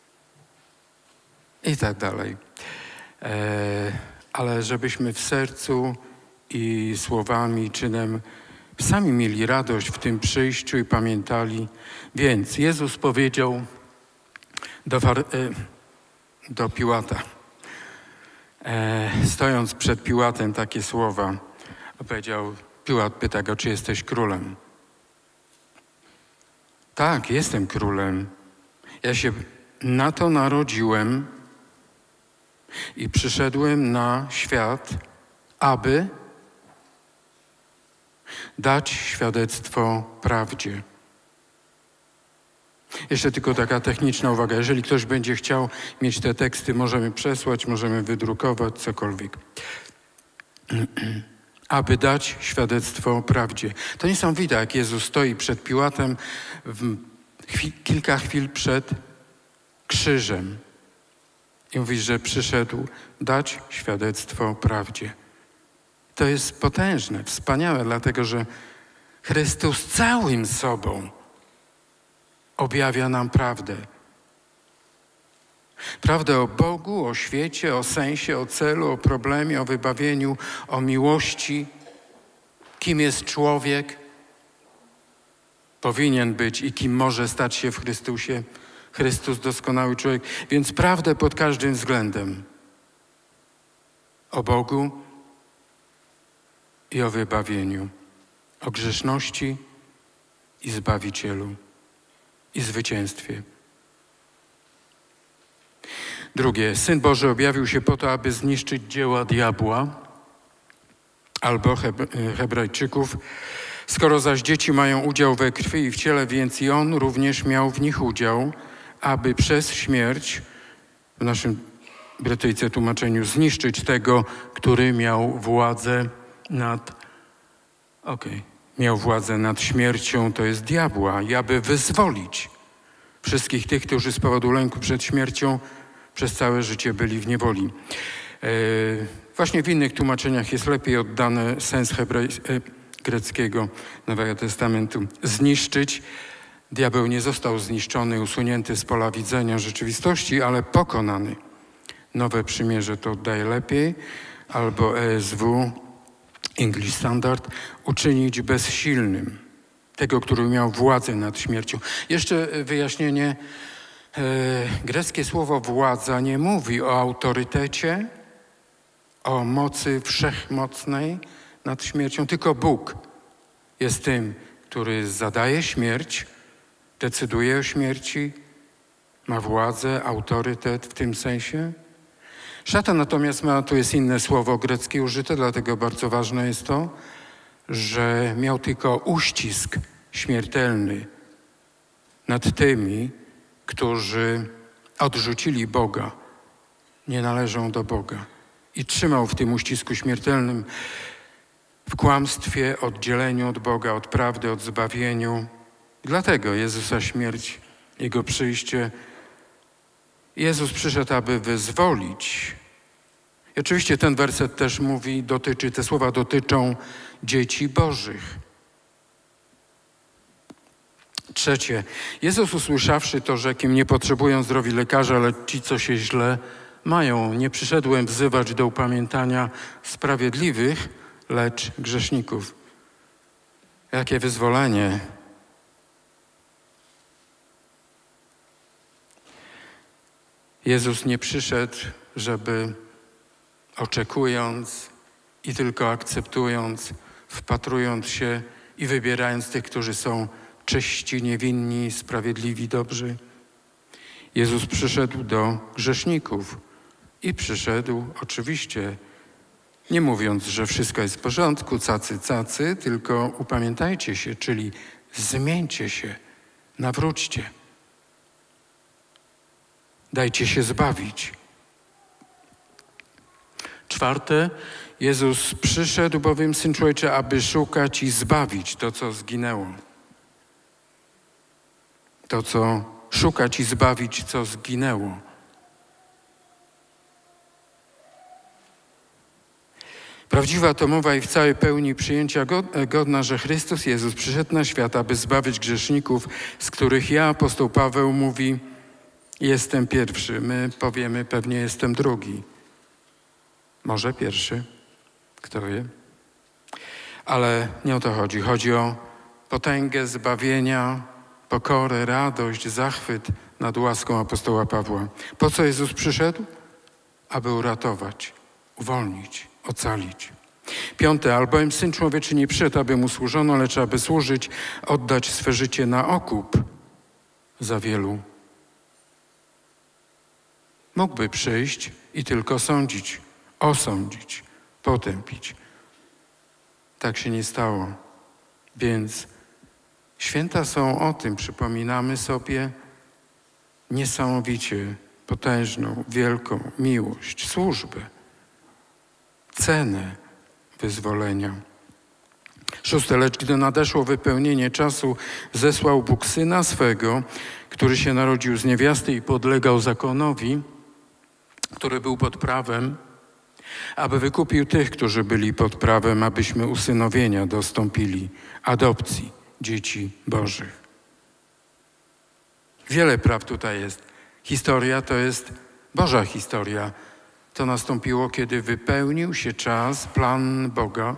i tak dalej. E, ale żebyśmy w sercu i słowami, czynem sami mieli radość w tym przyjściu i pamiętali. Więc Jezus powiedział do, e, do Piłata, e, stojąc przed Piłatem, takie słowa, powiedział, Piłat pyta go, czy jesteś królem? Tak, jestem królem. Ja się na to narodziłem i przyszedłem na świat, aby dać świadectwo prawdzie. Jeszcze tylko taka techniczna uwaga. Jeżeli ktoś będzie chciał mieć te teksty, możemy przesłać, możemy wydrukować, cokolwiek. Aby dać świadectwo prawdzie. To niesamowite, jak Jezus stoi przed Piłatem w chwil, kilka chwil przed krzyżem i mówi, że przyszedł dać świadectwo prawdzie. To jest potężne, wspaniałe, dlatego że Chrystus całym sobą objawia nam prawdę. Prawdę o Bogu, o świecie, o sensie, o celu, o problemie, o wybawieniu, o miłości. Kim jest człowiek? Powinien być i kim może stać się w Chrystusie. Chrystus, doskonały człowiek. Więc prawdę pod każdym względem. O Bogu i o wybawieniu. O grzeszności i Zbawicielu. I zwycięstwie. Drugie, Syn Boży objawił się po to, aby zniszczyć dzieła diabła albo Hebrajczyków. Skoro zaś dzieci mają udział we krwi i w ciele, więc i On również miał w nich udział, aby przez śmierć, w naszym Brytyjce tłumaczeniu, zniszczyć tego, który miał władzę nad, okej, okay, miał władzę nad śmiercią, to jest diabła, i aby wyzwolić wszystkich tych, którzy z powodu lęku przed śmiercią przez całe życie byli w niewoli. E, właśnie w innych tłumaczeniach jest lepiej oddany sens hebrej, e, greckiego Nowego Testamentu. Zniszczyć. Diabeł nie został zniszczony, usunięty z pola widzenia rzeczywistości, ale pokonany. Nowe Przymierze to oddaje lepiej, albo E S W, English Standard, uczynić bezsilnym. Tego, który miał władzę nad śmiercią. Jeszcze wyjaśnienie. E, greckie słowo władza nie mówi o autorytecie, o mocy wszechmocnej nad śmiercią, tylko Bóg jest tym, który zadaje śmierć, decyduje o śmierci, ma władzę, autorytet w tym sensie. Szatan natomiast ma, tu jest inne słowo greckie użyte, dlatego bardzo ważne jest to, że miał tylko uścisk śmiertelny nad tymi, którzy odrzucili Boga, nie należą do Boga. I trzymał w tym uścisku śmiertelnym, w kłamstwie, oddzieleniu od Boga, od prawdy, od zbawieniu. Dlatego Jezusa śmierć, Jego przyjście. Jezus przyszedł, aby wyzwolić. I oczywiście ten werset też mówi, dotyczy, te słowa dotyczą dzieci Bożych. Trzecie. Jezus usłyszawszy to, rzekł im: nie potrzebują zdrowi lekarza, lecz ci, co się źle mają. Nie przyszedłem wzywać do upamiętania sprawiedliwych, lecz grzeszników. Jakie wyzwolenie. Jezus nie przyszedł, żeby oczekując i tylko akceptując, wpatrując się i wybierając tych, którzy są czyści, niewinni, sprawiedliwi, dobrzy. Jezus przyszedł do grzeszników i przyszedł oczywiście nie mówiąc, że wszystko jest w porządku, cacy, cacy, tylko upamiętajcie się, czyli zmieńcie się, nawróćcie. Dajcie się zbawić. Czwarte, Jezus przyszedł bowiem, Syn Człowieczy, aby szukać i zbawić to, co zginęło. To, co szukać i zbawić, co zginęło. Prawdziwa to mowa i w całej pełni przyjęcia godna, że Chrystus Jezus przyszedł na świat, aby zbawić grzeszników, z których ja, apostoł Paweł, mówi: jestem pierwszy. My powiemy pewnie: jestem drugi. Może pierwszy. Kto wie? Ale nie o to chodzi. Chodzi o potęgę zbawienia, pokorę, radość, zachwyt nad łaską apostoła Pawła. Po co Jezus przyszedł? Aby uratować, uwolnić, ocalić. Piąte, albowiem Syn Człowieczy nie przyszedł, aby mu służono, lecz aby służyć, oddać swe życie na okup za wielu. Mógłby przyjść i tylko sądzić, osądzić, potępić. Tak się nie stało. Więc święta są o tym, przypominamy sobie niesamowicie potężną, wielką miłość, służbę, cenę wyzwolenia. Szóste, lecz gdy nadeszło wypełnienie czasu, zesłał Bóg Syna swego, który się narodził z niewiasty i podlegał zakonowi, który był pod prawem, aby wykupił tych, którzy byli pod prawem, abyśmy usynowienia dostąpili, adopcji dzieci Bożych. Wiele praw tutaj jest. Historia to jest Boża historia. To nastąpiło, kiedy wypełnił się czas, plan Boga.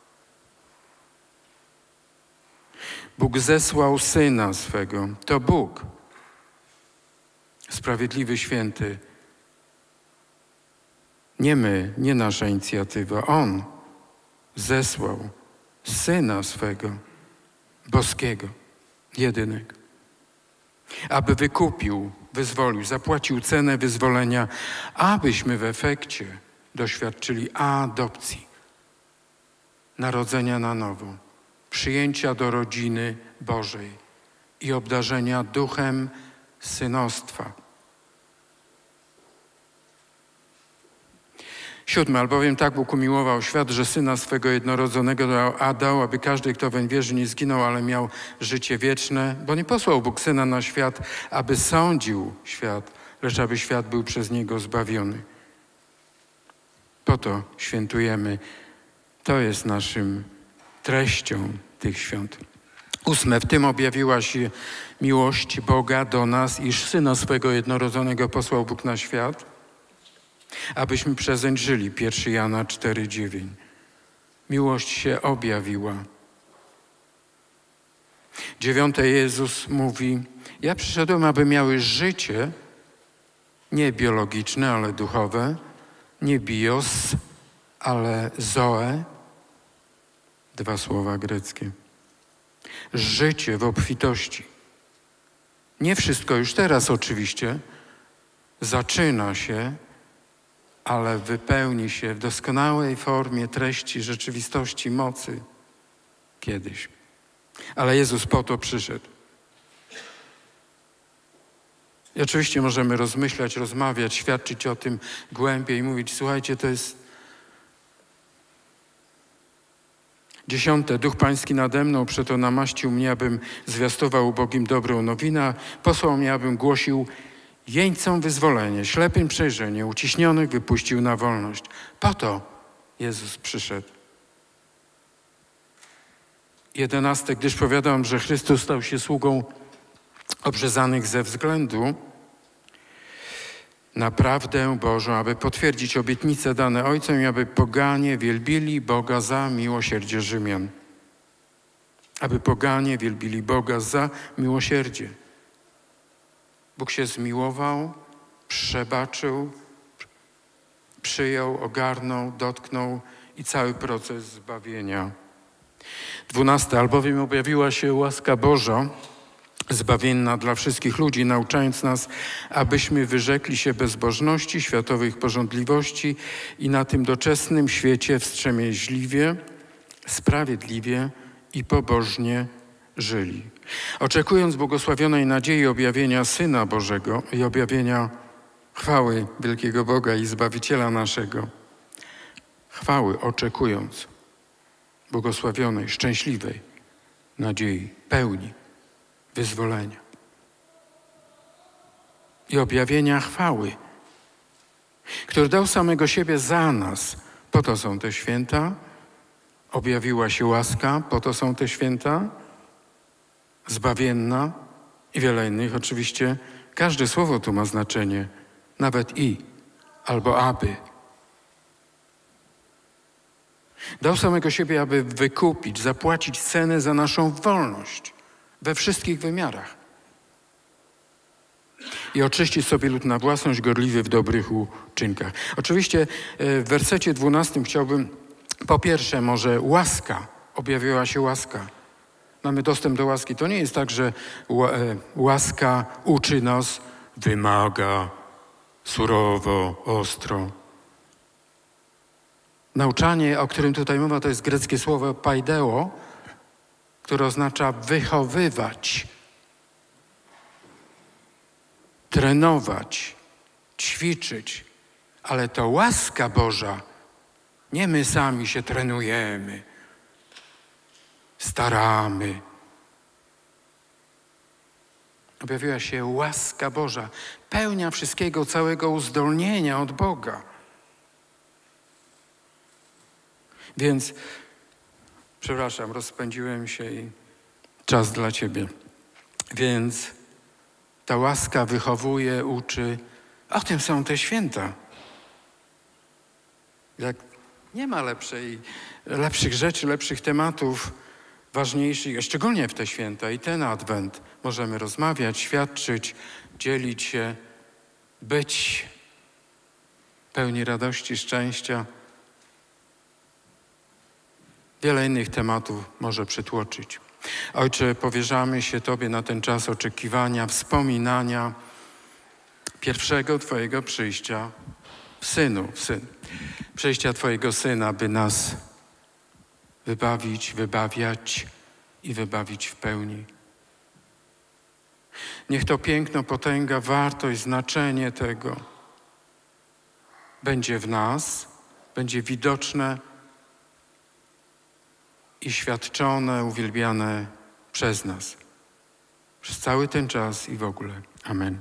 Bóg zesłał Syna swego. To Bóg, sprawiedliwy, święty. Nie my, nie nasza inicjatywa. On zesłał Syna swego, boskiego, jedynego, aby wykupił, wyzwolił, zapłacił cenę wyzwolenia, abyśmy w efekcie doświadczyli adopcji, narodzenia na nowo, przyjęcia do rodziny Bożej i obdarzenia duchem synostwa. Siódme, albowiem tak Bóg umiłował świat, że Syna swego jednorodzonego dał, a dał, aby każdy, kto weń wierzy, nie zginął, ale miał życie wieczne. Bo nie posłał Bóg Syna na świat, aby sądził świat, lecz aby świat był przez Niego zbawiony. Po to świętujemy. To jest naszym treścią tych świąt. Ósme, w tym objawiła się miłość Boga do nas, iż Syna swego jednorodzonego posłał Bóg na świat, abyśmy przezeń żyli. Pierwszy Jana cztery dziewięć. Miłość się objawiła. Dziewiąte, Jezus mówi: ja przyszedłem, aby miały życie, nie biologiczne, ale duchowe, nie bios, ale zoe, dwa słowa greckie. Życie w obfitości. Nie wszystko już teraz oczywiście zaczyna się, ale wypełni się w doskonałej formie treści, rzeczywistości, mocy kiedyś. Ale Jezus po to przyszedł. I oczywiście możemy rozmyślać, rozmawiać, świadczyć o tym głębiej, mówić: słuchajcie, to jest dziesiąte. Duch Pański nade mną, przeto namaścił mnie, abym zwiastował ubogim dobrą nowinę, posłał mnie, abym głosił jeńcom wyzwolenie, ślepym przejrzenie, uciśnionych wypuścił na wolność. Po to Jezus przyszedł. jedenaste. Gdyż powiadam, że Chrystus stał się sługą obrzezanych ze względu na prawdę Bożą, aby potwierdzić obietnice dane Ojcem i aby poganie wielbili Boga za miłosierdzie Rzymian. Aby poganie wielbili Boga za miłosierdzie. Bóg się zmiłował, przebaczył, przyjął, ogarnął, dotknął i cały proces zbawienia. Dwunaste. Albowiem objawiła się łaska Boża, zbawienna dla wszystkich ludzi, nauczając nas, abyśmy wyrzekli się bezbożności, światowych pożądliwości i na tym doczesnym świecie wstrzemięźliwie, sprawiedliwie i pobożnie żyli. Oczekując błogosławionej nadziei objawienia Syna Bożego i objawienia chwały wielkiego Boga i Zbawiciela naszego. Chwały oczekując błogosławionej, szczęśliwej nadziei, pełni wyzwolenia i objawienia chwały, który dał samego siebie za nas. Po to są te święta. Objawiła się łaska, po to są te święta. Zbawienna i wiele innych. Oczywiście każde słowo tu ma znaczenie. Nawet i, albo aby. Dał samego siebie, aby wykupić, zapłacić cenę za naszą wolność we wszystkich wymiarach. I oczyścić sobie lud na własność, gorliwy w dobrych uczynkach. Oczywiście w wersecie dwunastym chciałbym, po pierwsze, może łaska, objawiła się łaska. Mamy dostęp do łaski. To nie jest tak, że łaska uczy nas, wymaga surowo, ostro. Nauczanie, o którym tutaj mowa, to jest greckie słowo paideo, które oznacza wychowywać, trenować, ćwiczyć. Ale to łaska Boża, nie my sami się trenujemy, staramy. Objawiła się łaska Boża, pełnia wszystkiego, całego uzdolnienia od Boga. Więc, przepraszam, rozpędziłem się i czas dla Ciebie. Więc ta łaska wychowuje, uczy. O tym są te święta. Jak nie ma lepszej, lepszych rzeczy, lepszych tematów, ważniejszych, szczególnie w te święta i ten Adwent, możemy rozmawiać, świadczyć, dzielić się, być pełni radości, szczęścia. Wiele innych tematów może przytłoczyć. Ojcze, powierzamy się Tobie na ten czas oczekiwania, wspominania pierwszego Twojego przyjścia w Synu, w Syn. Przyjścia Twojego Syna, by nas wybawić, wybawiać i wybawić w pełni. Niech to piękno, potęga, wartość, znaczenie tego będzie w nas, będzie widoczne i świadczone, uwielbiane przez nas. Przez cały ten czas i w ogóle. Amen.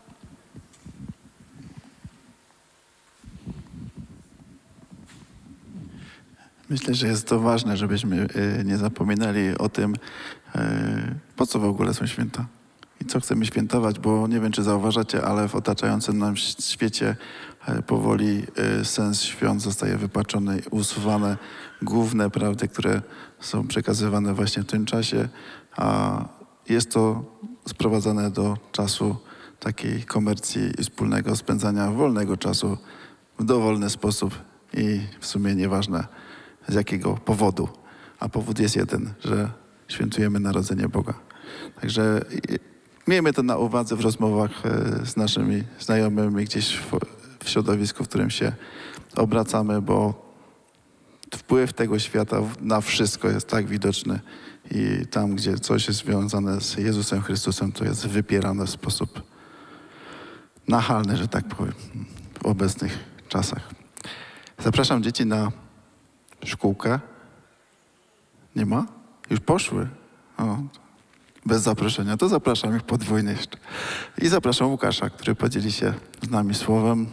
Myślę, że jest to ważne, żebyśmy nie zapominali o tym, po co w ogóle są święta i co chcemy świętować, bo nie wiem, czy zauważacie, ale w otaczającym nam świecie powoli sens świąt zostaje wypaczony i usuwane główne prawdy, które są przekazywane właśnie w tym czasie, a jest to sprowadzane do czasu takiej komercji i wspólnego spędzania wolnego czasu w dowolny sposób i w sumie nieważne z jakiego powodu. A powód jest jeden, że świętujemy narodzenie Boga. Także miejmy to na uwadze w rozmowach z naszymi znajomymi gdzieś w, w środowisku, w którym się obracamy, bo wpływ tego świata na wszystko jest tak widoczny i tam, gdzie coś jest związane z Jezusem Chrystusem, to jest wypierane w sposób nachalny, że tak powiem, w obecnych czasach. Zapraszam dzieci na szkółkę. Nie ma? Już poszły? O, bez zaproszenia. To zapraszam ich podwójnie jeszcze. I zapraszam Łukasza, który podzieli się z nami słowem.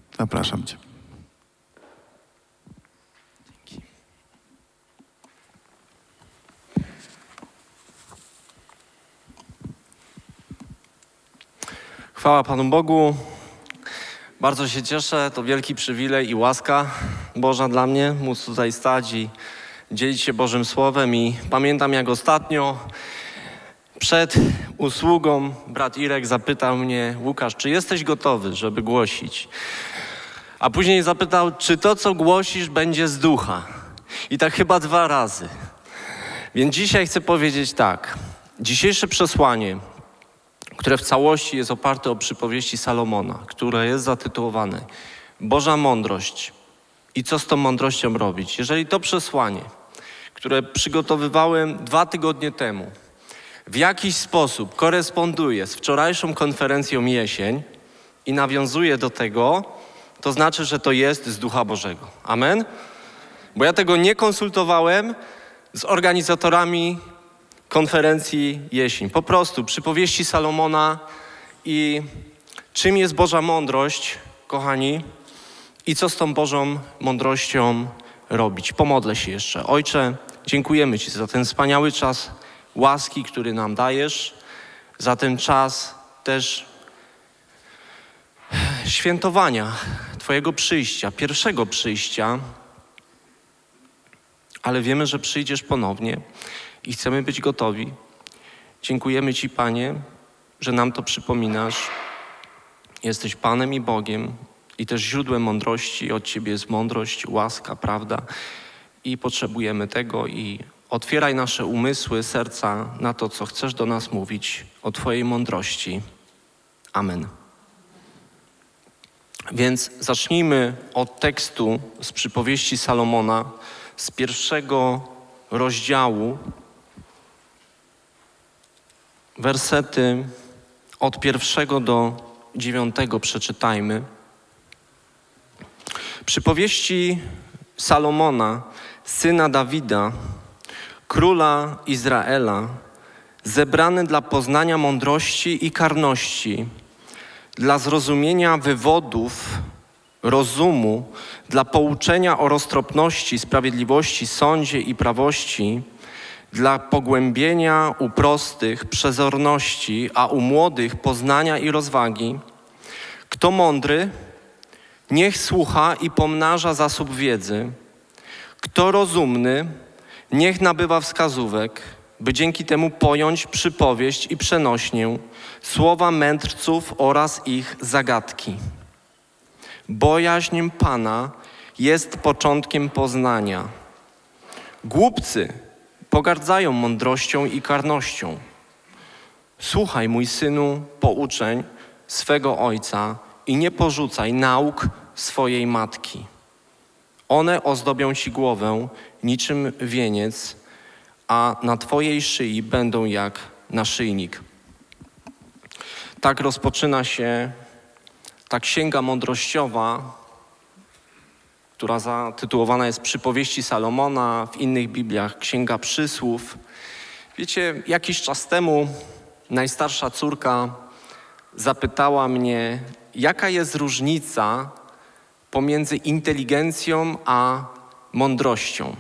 Zapraszam Cię. Chwała Panu Bogu. Bardzo się cieszę, to wielki przywilej i łaska Boża dla mnie, móc tutaj stać i dzielić się Bożym Słowem. I pamiętam, jak ostatnio przed usługą brat Irek zapytał mnie: Łukasz, czy jesteś gotowy, żeby głosić? A później zapytał, czy to, co głosisz, będzie z ducha. I tak chyba dwa razy. Więc dzisiaj chcę powiedzieć tak. Dzisiejsze przesłanie, które w całości jest oparte o przypowieści Salomona, które jest zatytułowane Boża mądrość i co z tą mądrością robić. Jeżeli to przesłanie, które przygotowywałem dwa tygodnie temu, w jakiś sposób koresponduje z wczorajszą konferencją jesień i nawiązuje do tego, to znaczy, że to jest z Ducha Bożego. Amen? Bo ja tego nie konsultowałem z organizatorami konferencji jesień. Po prostu przypowieści Salomona i czym jest Boża mądrość, kochani, i co z tą Bożą mądrością robić. Pomodlę się jeszcze. Ojcze, dziękujemy Ci za ten wspaniały czas łaski, który nam dajesz, za ten czas też świętowania Twojego przyjścia, pierwszego przyjścia, ale wiemy, że przyjdziesz ponownie i chcemy być gotowi. Dziękujemy Ci, Panie, że nam to przypominasz. Jesteś Panem i Bogiem i też źródłem mądrości. Od Ciebie jest mądrość, łaska, prawda i potrzebujemy tego. I otwieraj nasze umysły, serca na to, co chcesz do nas mówić o Twojej mądrości. Amen. Więc zacznijmy od tekstu z przypowieści Salomona, z pierwszego rozdziału, wersety od pierwszego do dziewiątego przeczytajmy. Przypowieści Salomona, syna Dawida, króla Izraela, zebrane dla poznania mądrości i karności, dla zrozumienia wywodów rozumu, dla pouczenia o roztropności, sprawiedliwości, sądzie i prawości, dla pogłębienia u prostych przezorności, a u młodych poznania i rozwagi. Kto mądry, niech słucha i pomnaża zasób wiedzy. Kto rozumny, niech nabywa wskazówek, by dzięki temu pojąć przypowieść i przenośnię, słowa mędrców oraz ich zagadki. Bojaźń Pana jest początkiem poznania. Głupcy pogardzają mądrością i karnością. Słuchaj, mój synu, pouczeń swego ojca i nie porzucaj nauk swojej matki. One ozdobią ci głowę niczym wieniec, a na twojej szyi będą jak naszyjnik. Tak rozpoczyna się ta księga mądrościowa, która zatytułowana jest Przypowieści Salomona, w innych Bibliach Księga Przysłów. Wiecie, jakiś czas temu najstarsza córka zapytała mnie, jaka jest różnica pomiędzy inteligencją a mądrością.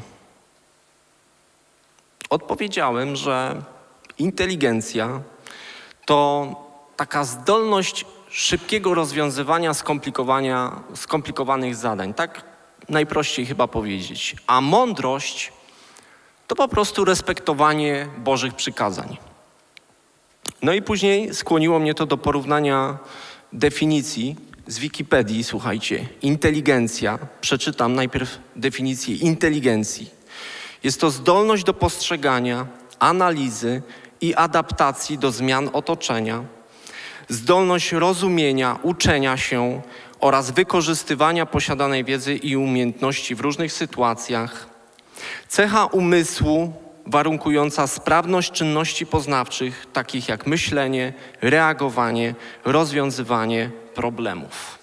Odpowiedziałem, że inteligencja to taka zdolność szybkiego rozwiązywania skomplikowania, skomplikowanych zadań. Tak najprościej chyba powiedzieć. A mądrość to po prostu respektowanie Bożych przykazań. No i później skłoniło mnie to do porównania definicji z Wikipedii. Słuchajcie, inteligencja. Przeczytam najpierw definicję inteligencji. Jest to zdolność do postrzegania, analizy i adaptacji do zmian otoczenia, zdolność rozumienia, uczenia się oraz wykorzystywania posiadanej wiedzy i umiejętności w różnych sytuacjach, cecha umysłu warunkująca sprawność czynności poznawczych, takich jak myślenie, reagowanie, rozwiązywanie problemów.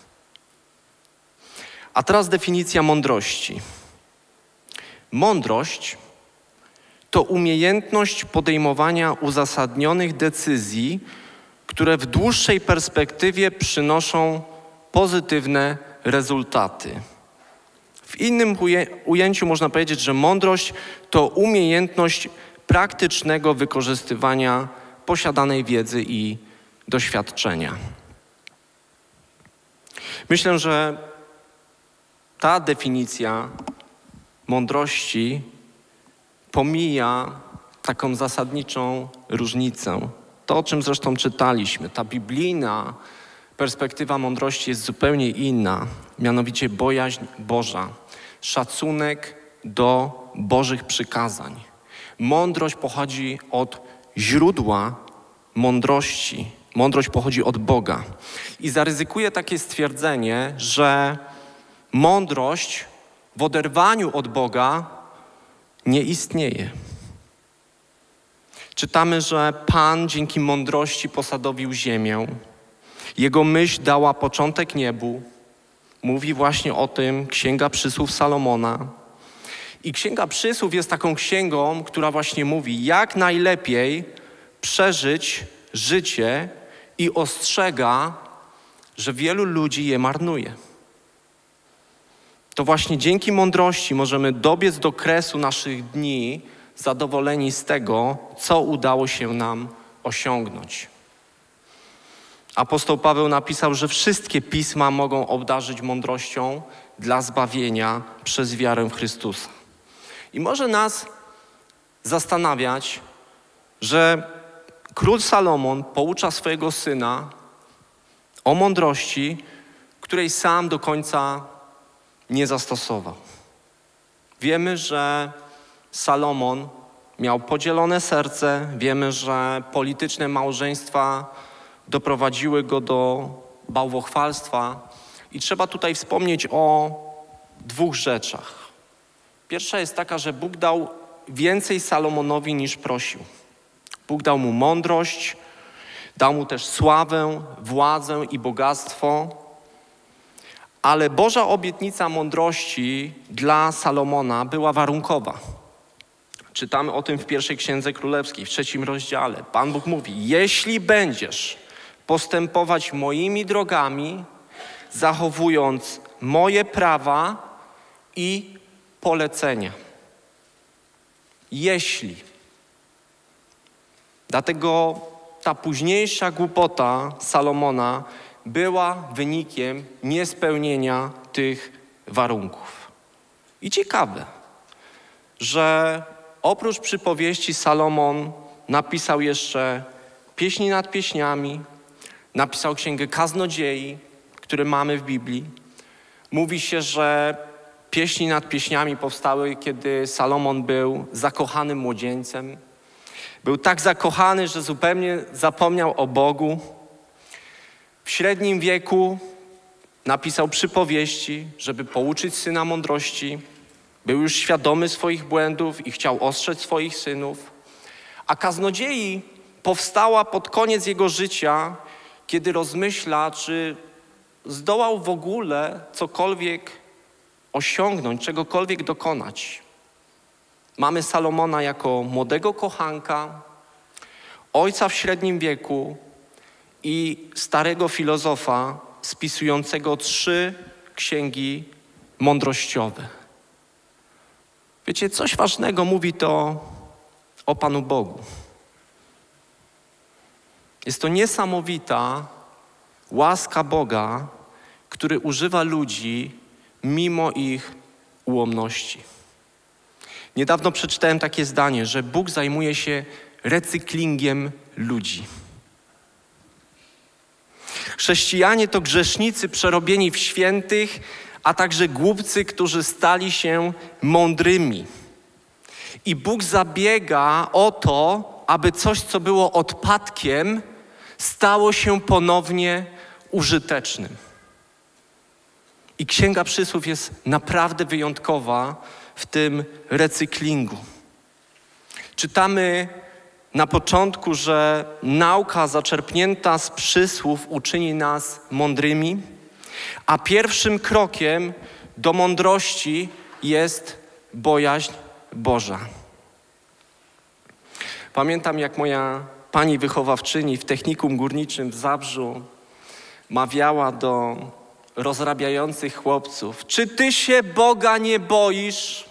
A teraz definicja mądrości. Mądrość to umiejętność podejmowania uzasadnionych decyzji, które w dłuższej perspektywie przynoszą pozytywne rezultaty. W innym ujęciu można powiedzieć, że mądrość to umiejętność praktycznego wykorzystywania posiadanej wiedzy i doświadczenia. Myślę, że ta definicja mądrości pomija taką zasadniczą różnicę. To, o czym zresztą czytaliśmy, ta biblijna perspektywa mądrości jest zupełnie inna, mianowicie bojaźń Boża, szacunek do Bożych przykazań. Mądrość pochodzi od źródła mądrości. Mądrość pochodzi od Boga. I zaryzykuję takie stwierdzenie, że mądrość w oderwaniu od Boga nie istnieje. Czytamy, że Pan dzięki mądrości posadowił ziemię. Jego myśl dała początek niebu. Mówi właśnie o tym Księga Przysłów Salomona. I Księga Przysłów jest taką księgą, która właśnie mówi, jak najlepiej przeżyć życie i ostrzega, że wielu ludzi je marnuje. To właśnie dzięki mądrości możemy dobiec do kresu naszych dni zadowoleni z tego, co udało się nam osiągnąć. Apostoł Paweł napisał, że wszystkie pisma mogą obdarzyć mądrością dla zbawienia przez wiarę w Chrystusa. I może nas zastanawiać, że król Salomon poucza swojego syna o mądrości, której sam do końca nie zastosował. Wiemy, że Salomon miał podzielone serce, wiemy, że polityczne małżeństwa doprowadziły go do bałwochwalstwa i trzeba tutaj wspomnieć o dwóch rzeczach. Pierwsza jest taka, że Bóg dał więcej Salomonowi niż prosił. Bóg dał mu mądrość, dał mu też sławę, władzę i bogactwo, ale Boża obietnica mądrości dla Salomona była warunkowa. Czytamy o tym w pierwszej Księdze Królewskiej, w trzecim rozdziale. Pan Bóg mówi, jeśli będziesz postępować moimi drogami, zachowując moje prawa i polecenia. Jeśli. Dlatego ta późniejsza głupota Salomona była wynikiem niespełnienia tych warunków. I ciekawe, że oprócz przypowieści Salomon napisał jeszcze pieśni nad pieśniami, napisał księgę Kaznodziei, które mamy w Biblii. Mówi się, że pieśni nad pieśniami powstały, kiedy Salomon był zakochanym młodzieńcem. Był tak zakochany, że zupełnie zapomniał o Bogu. W średnim wieku napisał przypowieści, żeby pouczyć syna mądrości. Był już świadomy swoich błędów i chciał ostrzec swoich synów. A Kaznodziei powstała pod koniec jego życia, kiedy rozmyśla, czy zdołał w ogóle cokolwiek osiągnąć, czegokolwiek dokonać. Mamy Salomona jako młodego kochanka, ojca w średnim wieku i starego filozofa spisującego trzy księgi mądrościowe. Wiecie, coś ważnego mówi to o Panu Bogu. Jest to niesamowita łaska Boga, który używa ludzi mimo ich ułomności. Niedawno przeczytałem takie zdanie, że Bóg zajmuje się recyklingiem ludzi. Chrześcijanie to grzesznicy przerobieni w świętych, a także głupcy, którzy stali się mądrymi. I Bóg zabiega o to, aby coś, co było odpadkiem, stało się ponownie użytecznym. I Księga Przysłów jest naprawdę wyjątkowa w tym recyklingu. Czytamy na początku, że nauka zaczerpnięta z przysłów uczyni nas mądrymi, a pierwszym krokiem do mądrości jest bojaźń Boża. Pamiętam, jak moja pani wychowawczyni w technikum górniczym w Zabrzu mawiała do rozrabiających chłopców: czy ty się Boga nie boisz?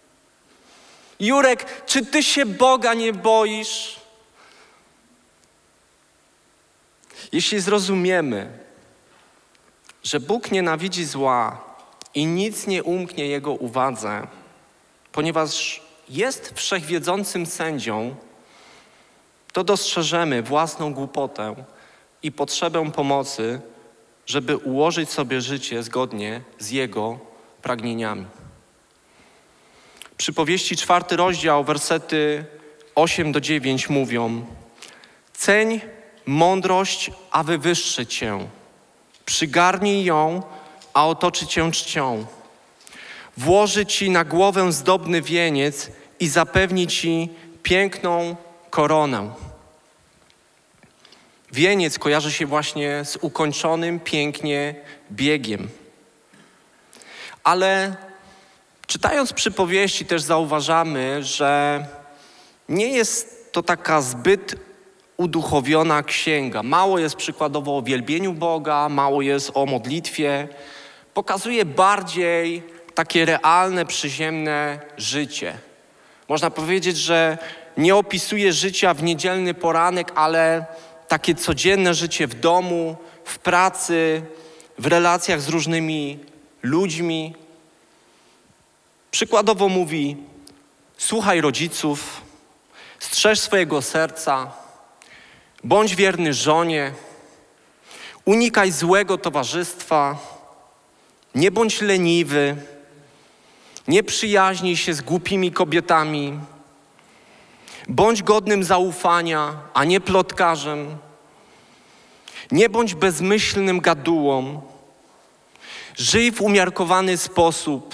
Jurek, czy ty się Boga nie boisz? Jeśli zrozumiemy, że Bóg nienawidzi zła i nic nie umknie Jego uwadze, ponieważ jest wszechwiedzącym sędzią, to dostrzeżemy własną głupotę i potrzebę pomocy, żeby ułożyć sobie życie zgodnie z Jego pragnieniami. Przypowieści czwarty rozdział, wersety osiem do dziewięć mówią: ceń mądrość, a wywyższy cię. Przygarnij ją, a otoczy cię czcią. Włoży ci na głowę zdobny wieniec i zapewni ci piękną koronę. Wieniec kojarzy się właśnie z ukończonym pięknie biegiem. Ale czytając przypowieści też zauważamy, że nie jest to taka zbyt uduchowiona księga. Mało jest przykładowo o wielbieniu Boga, mało jest o modlitwie. Pokazuje bardziej takie realne, przyziemne życie. Można powiedzieć, że nie opisuje życia w niedzielny poranek, ale takie codzienne życie w domu, w pracy, w relacjach z różnymi ludźmi. Przykładowo mówi: słuchaj rodziców, strzeż swojego serca, bądź wierny żonie, unikaj złego towarzystwa, nie bądź leniwy, nie przyjaźnij się z głupimi kobietami, bądź godnym zaufania, a nie plotkarzem, nie bądź bezmyślnym gadułą, żyj w umiarkowany sposób.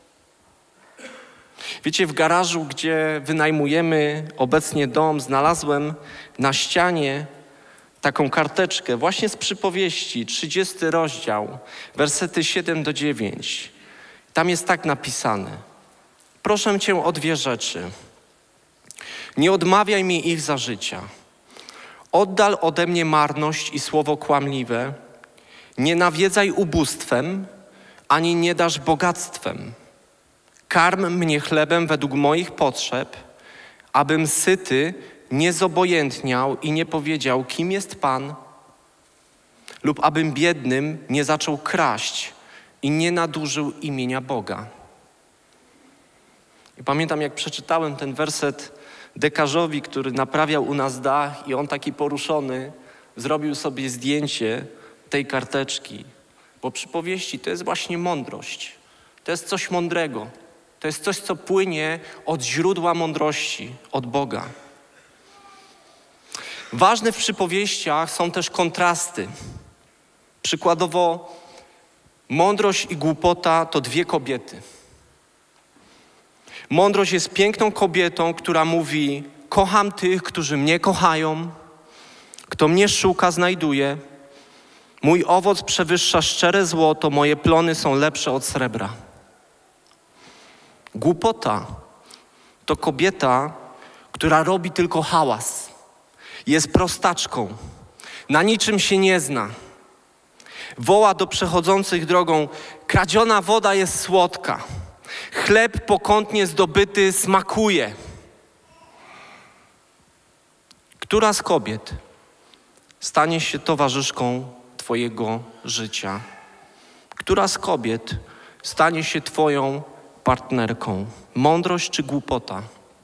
Wiecie, w garażu, gdzie wynajmujemy obecnie dom, znalazłem na ścianie taką karteczkę właśnie z przypowieści, trzydziesty rozdział, wersety siedem do dziewięć. Tam jest tak napisane: proszę cię o dwie rzeczy. Nie odmawiaj mi ich za życia. Oddal ode mnie marność i słowo kłamliwe. Nie nawiedzaj ubóstwem, ani nie dasz bogactwem. Karm mnie chlebem według moich potrzeb, abym syty nie zobojętniał i nie powiedział, kim jest Pan, lub abym biednym nie zaczął kraść i nie nadużył imienia Boga. I pamiętam, jak przeczytałem ten werset dekarzowi, który naprawiał u nas dach, i on taki poruszony zrobił sobie zdjęcie tej karteczki, bo przypowieści to jest właśnie mądrość. To jest coś mądrego. To jest coś, co płynie od źródła mądrości, od Boga. Ważne w przypowieściach są też kontrasty. Przykładowo mądrość i głupota to dwie kobiety. Mądrość jest piękną kobietą, która mówi: kocham tych, którzy mnie kochają. Kto mnie szuka, znajduje. Mój owoc przewyższa szczere złoto, moje plony są lepsze od srebra. Głupota to kobieta, która robi tylko hałas. Jest prostaczką. Na niczym się nie zna. Woła do przechodzących drogą: kradziona woda jest słodka. Chleb pokątnie zdobyty smakuje. Która z kobiet stanie się towarzyszką twojego życia? Która z kobiet stanie się twoją partnerką? Mądrość czy głupota?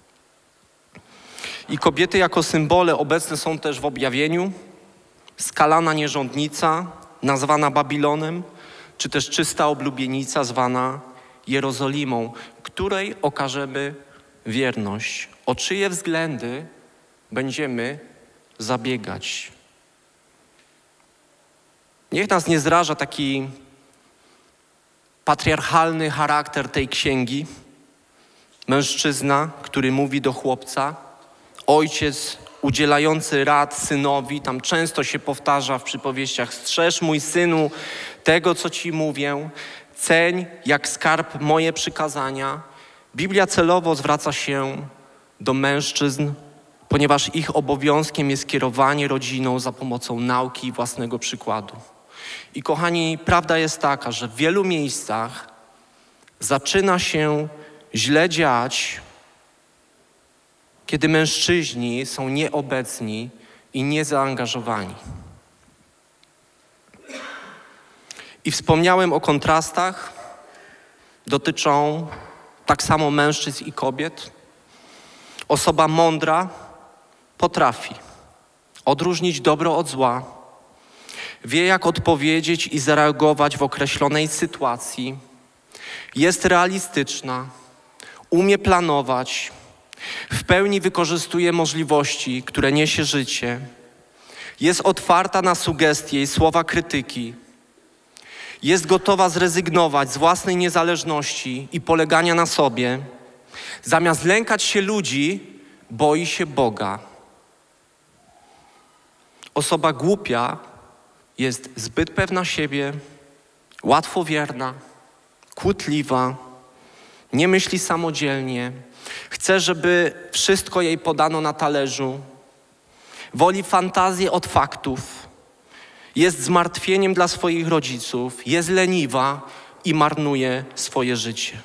I kobiety jako symbole obecne są też w objawieniu. Skalana nierządnica, nazwana Babilonem, czy też czysta oblubienica, zwana Jerozolimą, której okażemy wierność. O czyje względy będziemy zabiegać? Niech nas nie zraża taki patriarchalny charakter tej księgi. Mężczyzna, który mówi do chłopca, ojciec udzielający rad synowi, tam często się powtarza w przypowieściach: strzeż, mój synu, tego, co ci mówię, ceń jak skarb moje przykazania. Biblia celowo zwraca się do mężczyzn, ponieważ ich obowiązkiem jest kierowanie rodziną za pomocą nauki i własnego przykładu. I kochani, prawda jest taka, że w wielu miejscach zaczyna się źle dziać, kiedy mężczyźni są nieobecni i niezaangażowani. I wspomniałem o kontrastach, dotyczą tak samo mężczyzn i kobiet. Osoba mądra potrafi odróżnić dobro od zła, wie jak odpowiedzieć i zareagować w określonej sytuacji, jest realistyczna, umie planować, w pełni wykorzystuje możliwości, które niesie życie, jest otwarta na sugestie i słowa krytyki, jest gotowa zrezygnować z własnej niezależności i polegania na sobie. Zamiast lękać się ludzi, boi się Boga. Osoba głupia jest zbyt pewna siebie, łatwowierna, kłótliwa, nie myśli samodzielnie, chce, żeby wszystko jej podano na talerzu, woli fantazję od faktów, jest zmartwieniem dla swoich rodziców, jest leniwa i marnuje swoje życie.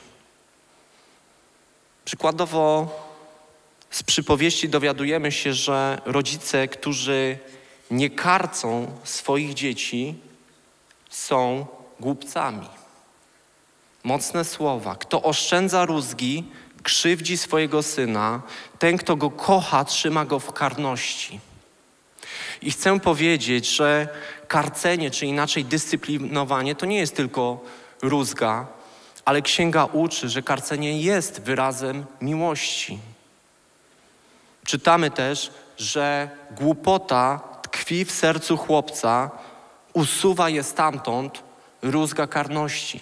Przykładowo z przypowieści dowiadujemy się, że rodzice, którzy nie karcą swoich dzieci, są głupcami. Mocne słowa. Kto oszczędza rózgi, krzywdzi swojego syna. Ten, kto go kocha, trzyma go w karności. I chcę powiedzieć, że karcenie, czy inaczej dyscyplinowanie, to nie jest tylko rózga, ale Księga uczy, że karcenie jest wyrazem miłości. Czytamy też, że głupota tkwi w sercu chłopca, usuwa je stamtąd rózga karności.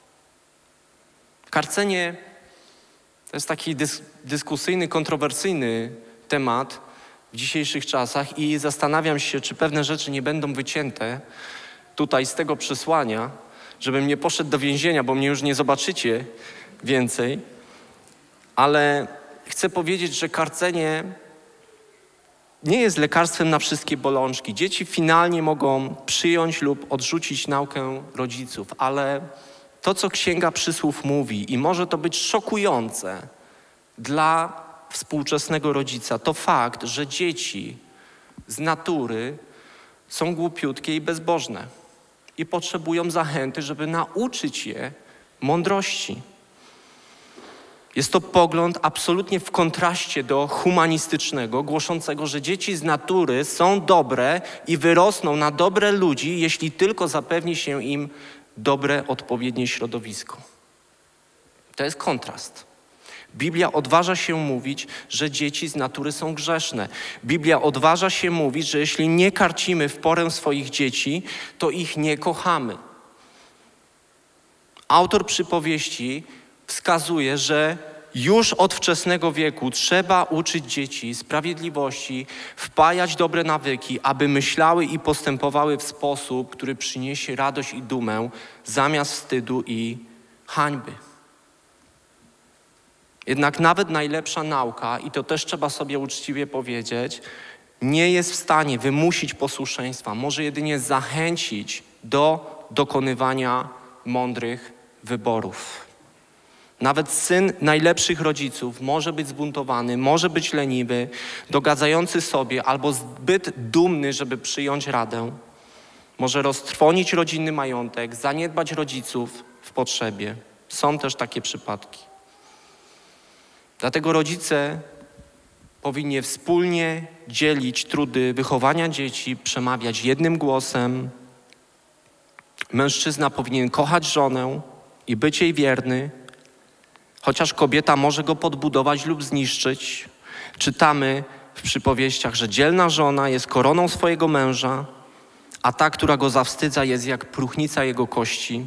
Karcenie to jest taki dys- dyskusyjny, kontrowersyjny temat w dzisiejszych czasach i zastanawiam się, czy pewne rzeczy nie będą wycięte tutaj z tego przesłania, żebym nie poszedł do więzienia, bo mnie już nie zobaczycie więcej. Ale chcę powiedzieć, że karcenie nie jest lekarstwem na wszystkie bolączki. Dzieci finalnie mogą przyjąć lub odrzucić naukę rodziców, ale to, co Księga Przysłów mówi, i może to być szokujące dla współczesnego rodzica, to fakt, że dzieci z natury są głupiutkie i bezbożne i potrzebują zachęty, żeby nauczyć je mądrości. Jest to pogląd absolutnie w kontraście do humanistycznego, głoszącego, że dzieci z natury są dobre i wyrosną na dobre ludzi, jeśli tylko zapewni się im dobre, odpowiednie środowisko. To jest kontrast. Biblia odważa się mówić, że dzieci z natury są grzeszne. Biblia odważa się mówić, że jeśli nie karcimy w porę swoich dzieci, to ich nie kochamy. Autor przypowieści wskazuje, że już od wczesnego wieku trzeba uczyć dzieci sprawiedliwości, wpajać dobre nawyki, aby myślały i postępowały w sposób, który przyniesie radość i dumę, zamiast wstydu i hańby. Jednak nawet najlepsza nauka, i to też trzeba sobie uczciwie powiedzieć, nie jest w stanie wymusić posłuszeństwa, może jedynie zachęcić do dokonywania mądrych wyborów. Nawet syn najlepszych rodziców może być zbuntowany, może być leniwy, dogadzający sobie albo zbyt dumny, żeby przyjąć radę. Może roztrwonić rodzinny majątek, zaniedbać rodziców w potrzebie. Są też takie przypadki. Dlatego rodzice powinni wspólnie dzielić trudy wychowania dzieci, przemawiać jednym głosem. Mężczyzna powinien kochać żonę i być jej wierny, chociaż kobieta może go podbudować lub zniszczyć. Czytamy w przypowieściach, że dzielna żona jest koroną swojego męża, a ta, która go zawstydza, jest jak próchnica jego kości.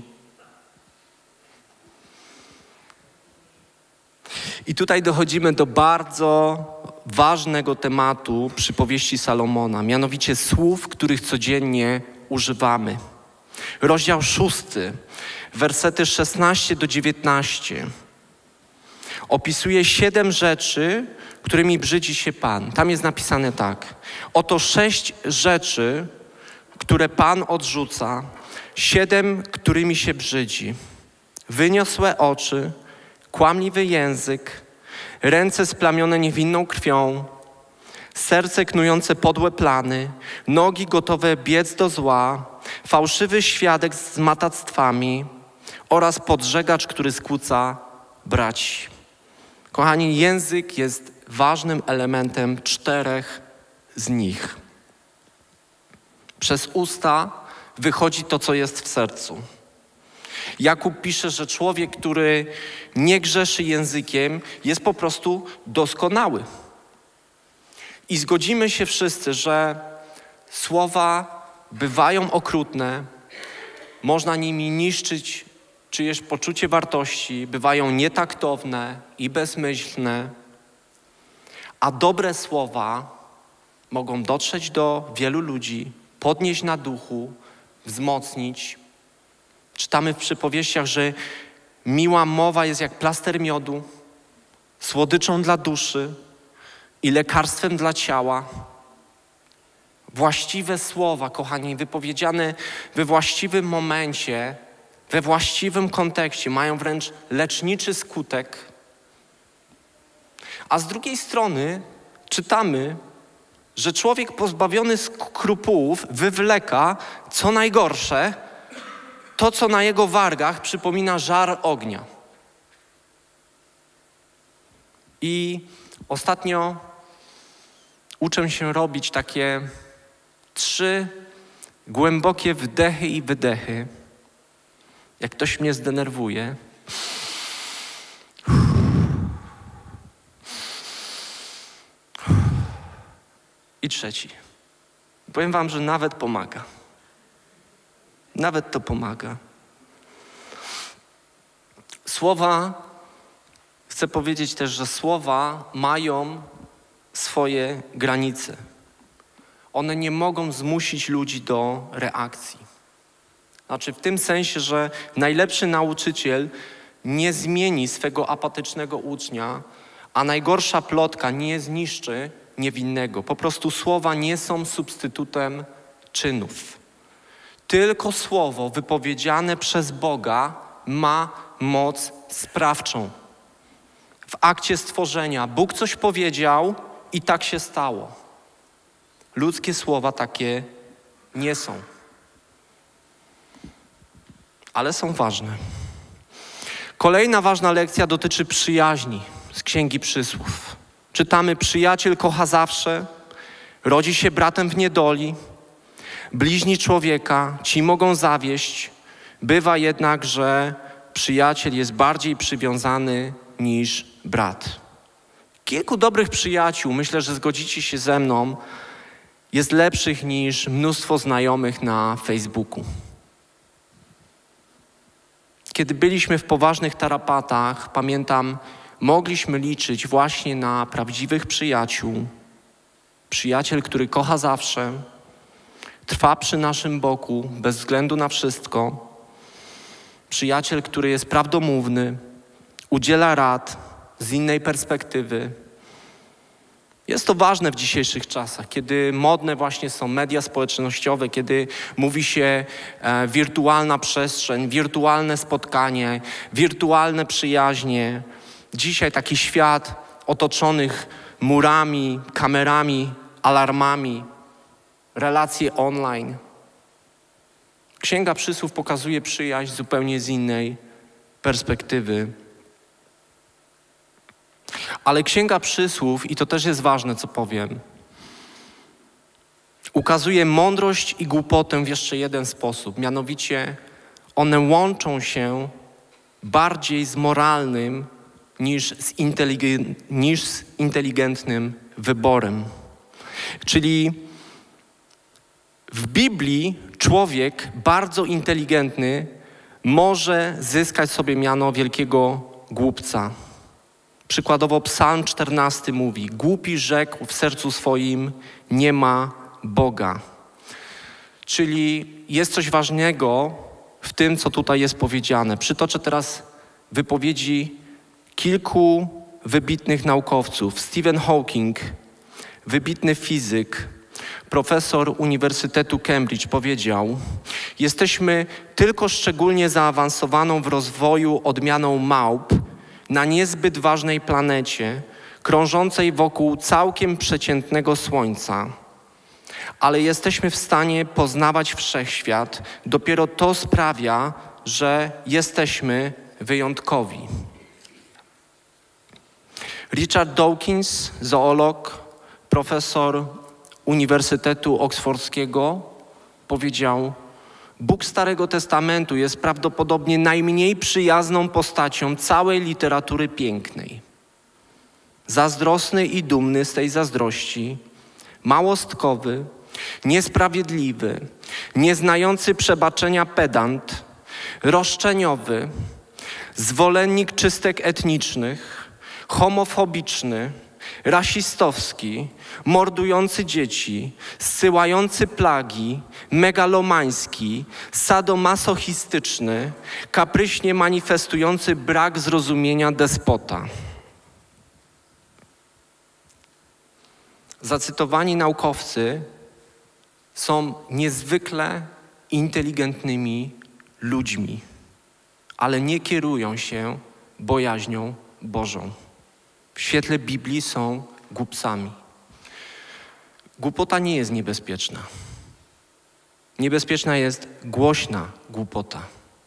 I tutaj dochodzimy do bardzo ważnego tematu przypowieści Salomona, mianowicie słów, których codziennie używamy. Rozdział szósty, wersety szesnaście do dziewiętnastu. Opisuje siedem rzeczy, którymi brzydzi się Pan. Tam jest napisane tak. Oto sześć rzeczy, które Pan odrzuca, siedem, którymi się brzydzi. Wyniosłe oczy, kłamliwy język, ręce splamione niewinną krwią, serce knujące podłe plany, nogi gotowe biec do zła, fałszywy świadek z matactwami oraz podżegacz, który skłóca braci. Kochani, język jest ważnym elementem czterech z nich. Przez usta wychodzi to, co jest w sercu. Jakub pisze, że człowiek, który nie grzeszy językiem, jest po prostu doskonały. I zgodzimy się wszyscy, że słowa bywają okrutne, można nimi niszczyć czyjeś poczucie wartości, bywają nietaktowne i bezmyślne, a dobre słowa mogą dotrzeć do wielu ludzi, podnieść na duchu, wzmocnić. Czytamy w przypowieściach, że miła mowa jest jak plaster miodu, słodyczą dla duszy i lekarstwem dla ciała. Właściwe słowa, kochani, wypowiedziane we właściwym momencie, we właściwym kontekście, mają wręcz leczniczy skutek. A z drugiej strony czytamy, że człowiek pozbawiony skrupułów wywleka, co najgorsze, to, co na jego wargach przypomina żar ognia. I ostatnio uczę się robić takie trzy głębokie wdechy i wydechy. Jak ktoś mnie zdenerwuje, i trzeci. Powiem wam, że nawet pomaga. Nawet to pomaga. Słowa, chcę powiedzieć też, że słowa mają swoje granice. One nie mogą zmusić ludzi do reakcji. Znaczy w tym sensie, że najlepszy nauczyciel nie zmieni swego apatycznego ucznia, a najgorsza plotka nie zniszczy niewinnego. Po prostu słowa nie są substytutem czynów. Tylko słowo wypowiedziane przez Boga ma moc sprawczą. W akcie stworzenia Bóg coś powiedział i tak się stało. Ludzkie słowa takie nie są. Ale są ważne. Kolejna ważna lekcja dotyczy przyjaźni z Księgi Przysłów. Czytamy: przyjaciel kocha zawsze, rodzi się bratem w niedoli, bliźni człowieka, ci mogą zawieść. Bywa jednak, że przyjaciel jest bardziej przywiązany niż brat. Kilku dobrych przyjaciół, myślę, że zgodzicie się ze mną, jest lepszych niż mnóstwo znajomych na Facebooku. Kiedy byliśmy w poważnych tarapatach, pamiętam, mogliśmy liczyć właśnie na prawdziwych przyjaciół. Przyjaciel, który kocha zawsze, trwa przy naszym boku bez względu na wszystko. Przyjaciel, który jest prawdomówny, udziela rad z innej perspektywy. Jest to ważne w dzisiejszych czasach, kiedy modne właśnie są media społecznościowe, kiedy mówi się e, wirtualna przestrzeń, wirtualne spotkanie, wirtualne przyjaźnie. Dzisiaj taki świat otoczonych murami, kamerami, alarmami, relacje online. Księga Przysłów pokazuje przyjaźń zupełnie z innej perspektywy. Ale Księga Przysłów, i to też jest ważne, co powiem, ukazuje mądrość i głupotę w jeszcze jeden sposób. Mianowicie one łączą się bardziej z moralnym niż z, inteligen- niż z inteligentnym wyborem. Czyli w Biblii człowiek bardzo inteligentny może zyskać sobie miano wielkiego głupca. Przykładowo Psalm czternasty mówi: głupi rzekł w sercu swoim, nie ma Boga. Czyli jest coś ważnego w tym, co tutaj jest powiedziane. Przytoczę teraz wypowiedzi kilku wybitnych naukowców. Stephen Hawking, wybitny fizyk, profesor Uniwersytetu Cambridge, powiedział: jesteśmy tylko szczególnie zaawansowaną w rozwoju odmianą małp na niezbyt ważnej planecie, krążącej wokół całkiem przeciętnego Słońca. ale jesteśmy w stanie poznawać wszechświat. Dopiero to sprawia, że jesteśmy wyjątkowi. Richard Dawkins, zoolog, profesor Uniwersytetu Oksfordzkiego, powiedział: Bóg Starego Testamentu jest prawdopodobnie najmniej przyjazną postacią całej literatury pięknej. Zazdrosny i dumny z tej zazdrości, małostkowy, niesprawiedliwy, nieznający przebaczenia pedant, roszczeniowy, zwolennik czystek etnicznych, homofobiczny, rasistowski, mordujący dzieci, zsyłający plagi, megalomański, sadomasochistyczny, kapryśnie manifestujący brak zrozumienia despota. Zacytowani naukowcy są niezwykle inteligentnymi ludźmi, ale nie kierują się bojaźnią Bożą. W świetle Biblii są głupcami. Głupota nie jest niebezpieczna. Niebezpieczna jest głośna głupota.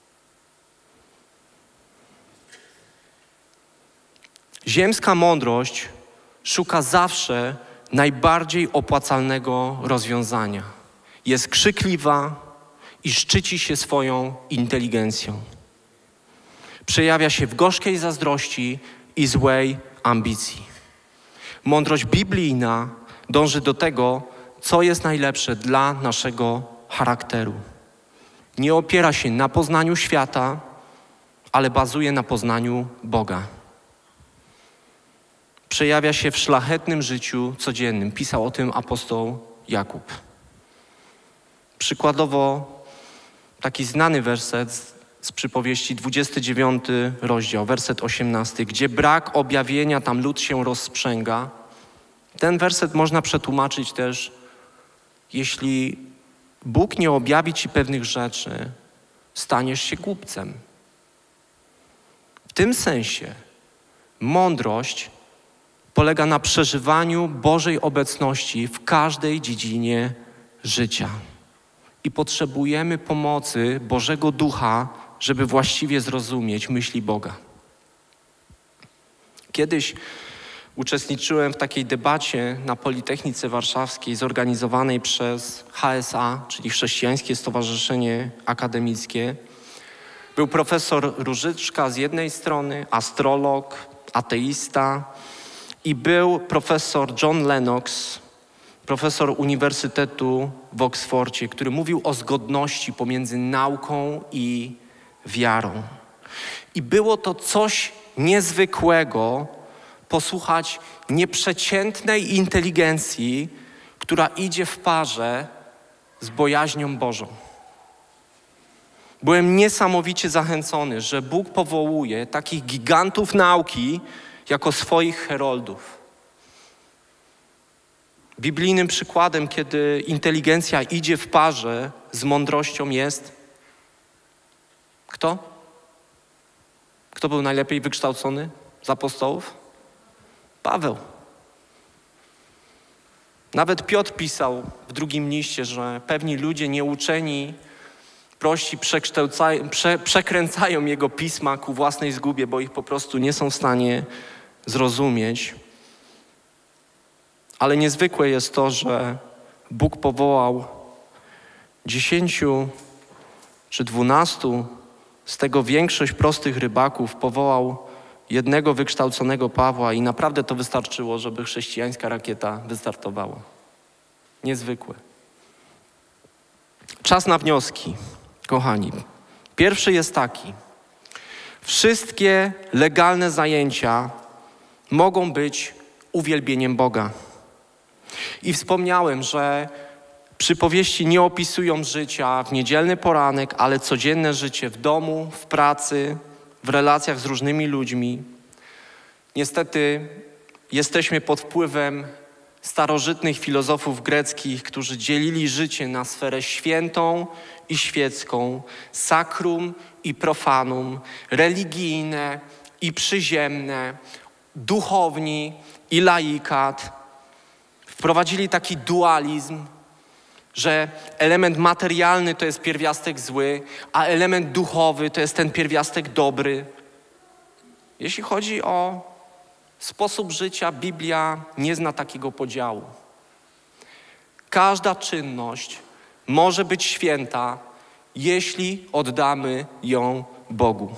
Ziemska mądrość szuka zawsze najbardziej opłacalnego rozwiązania. Jest krzykliwa i szczyci się swoją inteligencją. Przejawia się w gorzkiej zazdrości i złej ambicji. Mądrość biblijna dąży do tego, co jest najlepsze dla naszego charakteru. Nie opiera się na poznaniu świata, ale bazuje na poznaniu Boga. Przejawia się w szlachetnym życiu codziennym. Pisał o tym apostoł Jakub. Przykładowo taki znany werset z, z przypowieści, dwudziesty dziewiąty rozdział, werset osiemnasty, gdzie brak objawienia, tam lud się rozprzęga. Ten werset można przetłumaczyć też: jeśli Bóg nie objawi ci pewnych rzeczy, staniesz się głupcem. W tym sensie mądrość polega na przeżywaniu Bożej obecności w każdej dziedzinie życia. I potrzebujemy pomocy Bożego Ducha, żeby właściwie zrozumieć myśli Boga. Kiedyś uczestniczyłem w takiej debacie na Politechnice Warszawskiej zorganizowanej przez H S A, czyli Chrześcijańskie Stowarzyszenie Akademickie. Był profesor Różyczka z jednej strony, astrolog, ateista, i był profesor John Lennox, profesor Uniwersytetu w Oksfordzie, który mówił o zgodności pomiędzy nauką i wiarą. I było to coś niezwykłego posłuchać nieprzeciętnej inteligencji, która idzie w parze z bojaźnią Bożą. Byłem niesamowicie zachęcony, że Bóg powołuje takich gigantów nauki jako swoich heroldów. Biblijnym przykładem, kiedy inteligencja idzie w parze z mądrością, jest kto? Kto był najlepiej wykształcony z apostołów? Paweł. Nawet Piotr pisał w drugim liście, że pewni ludzie nieuczeni, prości prze, przekręcają jego pisma ku własnej zgubie, bo ich po prostu nie są w stanie zrozumieć. Ale niezwykłe jest to, że Bóg powołał dziesięciu czy dwunastu, z tego większość prostych rybaków, powołał jednego wykształconego Pawła i naprawdę to wystarczyło, żeby chrześcijańska rakieta wystartowała. Niezwykłe. Czas na wnioski, kochani. Pierwszy jest taki. Wszystkie legalne zajęcia mogą być uwielbieniem Boga. I wspomniałem, że przypowieści nie opisują życia w niedzielny poranek, ale codzienne życie w domu, w pracy, w relacjach z różnymi ludźmi. Niestety jesteśmy pod wpływem starożytnych filozofów greckich, którzy dzielili życie na sferę świętą i świecką, sakrum i profanum, religijne i przyziemne, duchowni i laikat. Wprowadzili taki dualizm że element materialny to jest pierwiastek zły, a element duchowy to jest ten pierwiastek dobry. Jeśli chodzi o sposób życia, Biblia nie zna takiego podziału. Każda czynność może być święta, jeśli oddamy ją Bogu.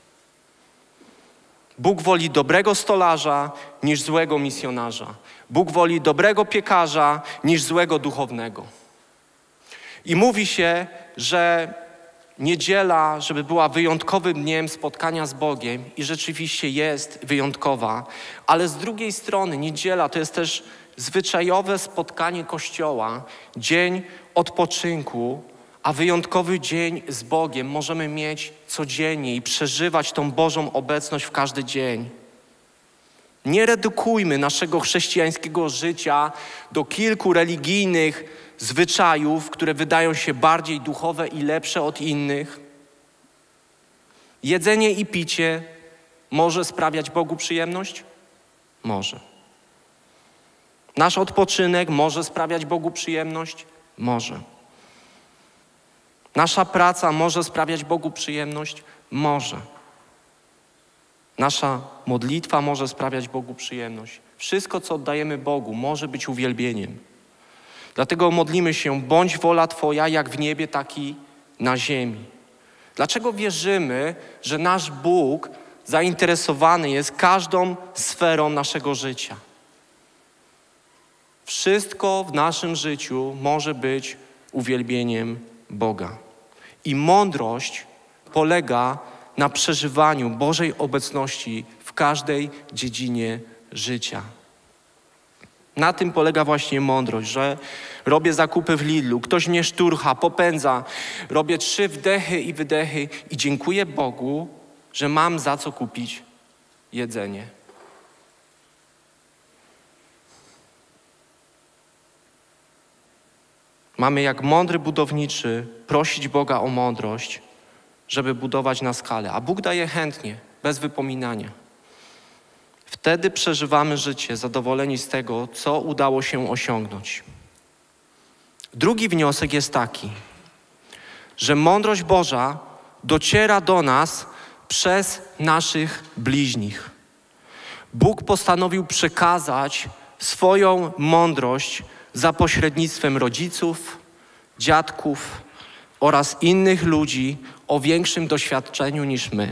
Bóg woli dobrego stolarza niż złego misjonarza. Bóg woli dobrego piekarza niż złego duchownego. I mówi się, że niedziela, żeby była wyjątkowym dniem spotkania z Bogiem i rzeczywiście jest wyjątkowa, ale z drugiej strony niedziela to jest też zwyczajowe spotkanie Kościoła, dzień odpoczynku, a wyjątkowy dzień z Bogiem możemy mieć codziennie i przeżywać tą Bożą obecność w każdy dzień. Nie redukujmy naszego chrześcijańskiego życia do kilku religijnych zwyczajów, które wydają się bardziej duchowe i lepsze od innych. Jedzenie i picie może sprawiać Bogu przyjemność? Może. Nasz odpoczynek może sprawiać Bogu przyjemność? Może. Nasza praca może sprawiać Bogu przyjemność? Może. Nasza modlitwa może sprawiać Bogu przyjemność. Wszystko, co oddajemy Bogu, może być uwielbieniem. Dlatego modlimy się, bądź wola Twoja jak w niebie, tak i na ziemi. Dlaczego wierzymy, że nasz Bóg zainteresowany jest każdą sferą naszego życia? Wszystko w naszym życiu może być uwielbieniem Boga. I mądrość polega na przeżywaniu Bożej obecności w każdej dziedzinie życia. Na tym polega właśnie mądrość, że robię zakupy w Lidlu, ktoś mnie szturcha, popędza, robię trzy wdechy i wydechy i dziękuję Bogu, że mam za co kupić jedzenie. Mamy jak mądry budowniczy prosić Boga o mądrość, żeby budować na skalę, a Bóg daje chętnie, bez wypominania. Wtedy przeżywamy życie zadowoleni z tego, co udało się osiągnąć. Drugi wniosek jest taki, że mądrość Boża dociera do nas przez naszych bliźnich. Bóg postanowił przekazać swoją mądrość za pośrednictwem rodziców, dziadków oraz innych ludzi o większym doświadczeniu niż my.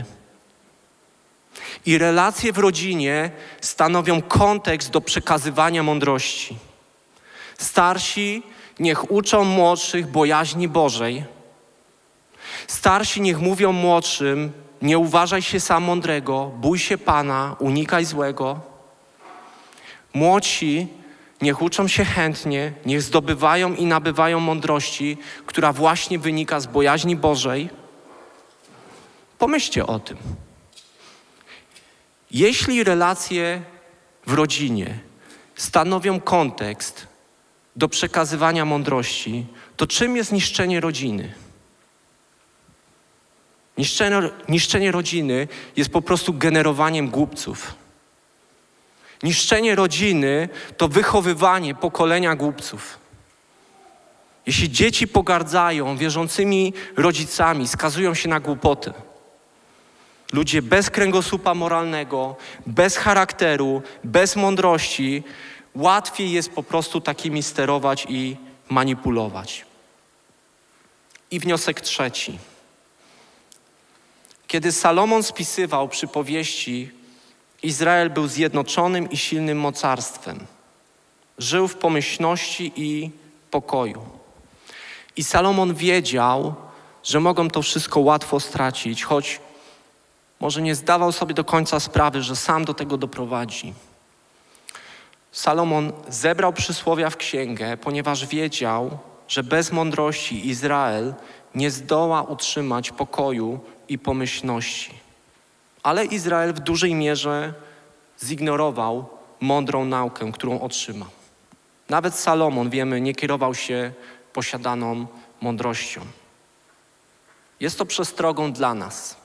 I relacje w rodzinie stanowią kontekst do przekazywania mądrości. Starsi niech uczą młodszych bojaźni Bożej. Starsi niech mówią młodszym, nie uważaj się sam mądrego, bój się Pana, unikaj złego. Młodsi niech uczą się chętnie, niech zdobywają i nabywają mądrości, która właśnie wynika z bojaźni Bożej. Pomyślcie o tym. Jeśli relacje w rodzinie stanowią kontekst do przekazywania mądrości, to czym jest niszczenie rodziny? Niszczenie, niszczenie rodziny jest po prostu generowaniem głupców. Niszczenie rodziny to wychowywanie pokolenia głupców. Jeśli dzieci pogardzają wierzącymi rodzicami, skazują się na głupotę. Ludzie bez kręgosłupa moralnego, bez charakteru, bez mądrości, łatwiej jest po prostu takimi sterować i manipulować. I wniosek trzeci. Kiedy Salomon spisywał przypowieści, Izrael był zjednoczonym i silnym mocarstwem. Żył w pomyślności i pokoju. I Salomon wiedział, że mogą to wszystko łatwo stracić, choć może nie zdawał sobie do końca sprawy, że sam do tego doprowadzi. Salomon zebrał przysłowia w księgę, ponieważ wiedział, że bez mądrości Izrael nie zdoła utrzymać pokoju i pomyślności. Ale Izrael w dużej mierze zignorował mądrą naukę, którą otrzymał. Nawet Salomon, wiemy, nie kierował się posiadaną mądrością. Jest to przestrogą dla nas.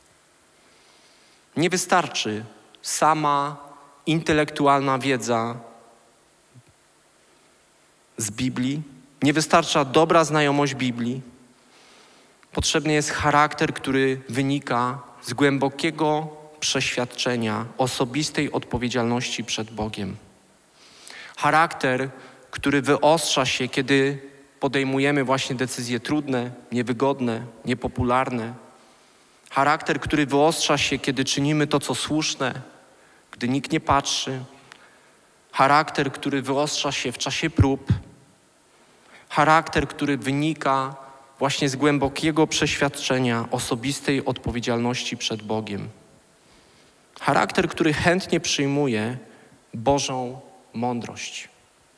Nie wystarczy sama intelektualna wiedza z Biblii, Nie wystarcza dobra znajomość Biblii. Potrzebny jest charakter, który wynika z głębokiego przeświadczenia, osobistej odpowiedzialności przed Bogiem. Charakter, który wyostrza się, kiedy podejmujemy właśnie decyzje trudne, niewygodne, niepopularne. Charakter, który wyostrza się, kiedy czynimy to, co słuszne, gdy nikt nie patrzy. Charakter, który wyostrza się w czasie prób. Charakter, który wynika właśnie z głębokiego przeświadczenia osobistej odpowiedzialności przed Bogiem. Charakter, który chętnie przyjmuje Bożą mądrość.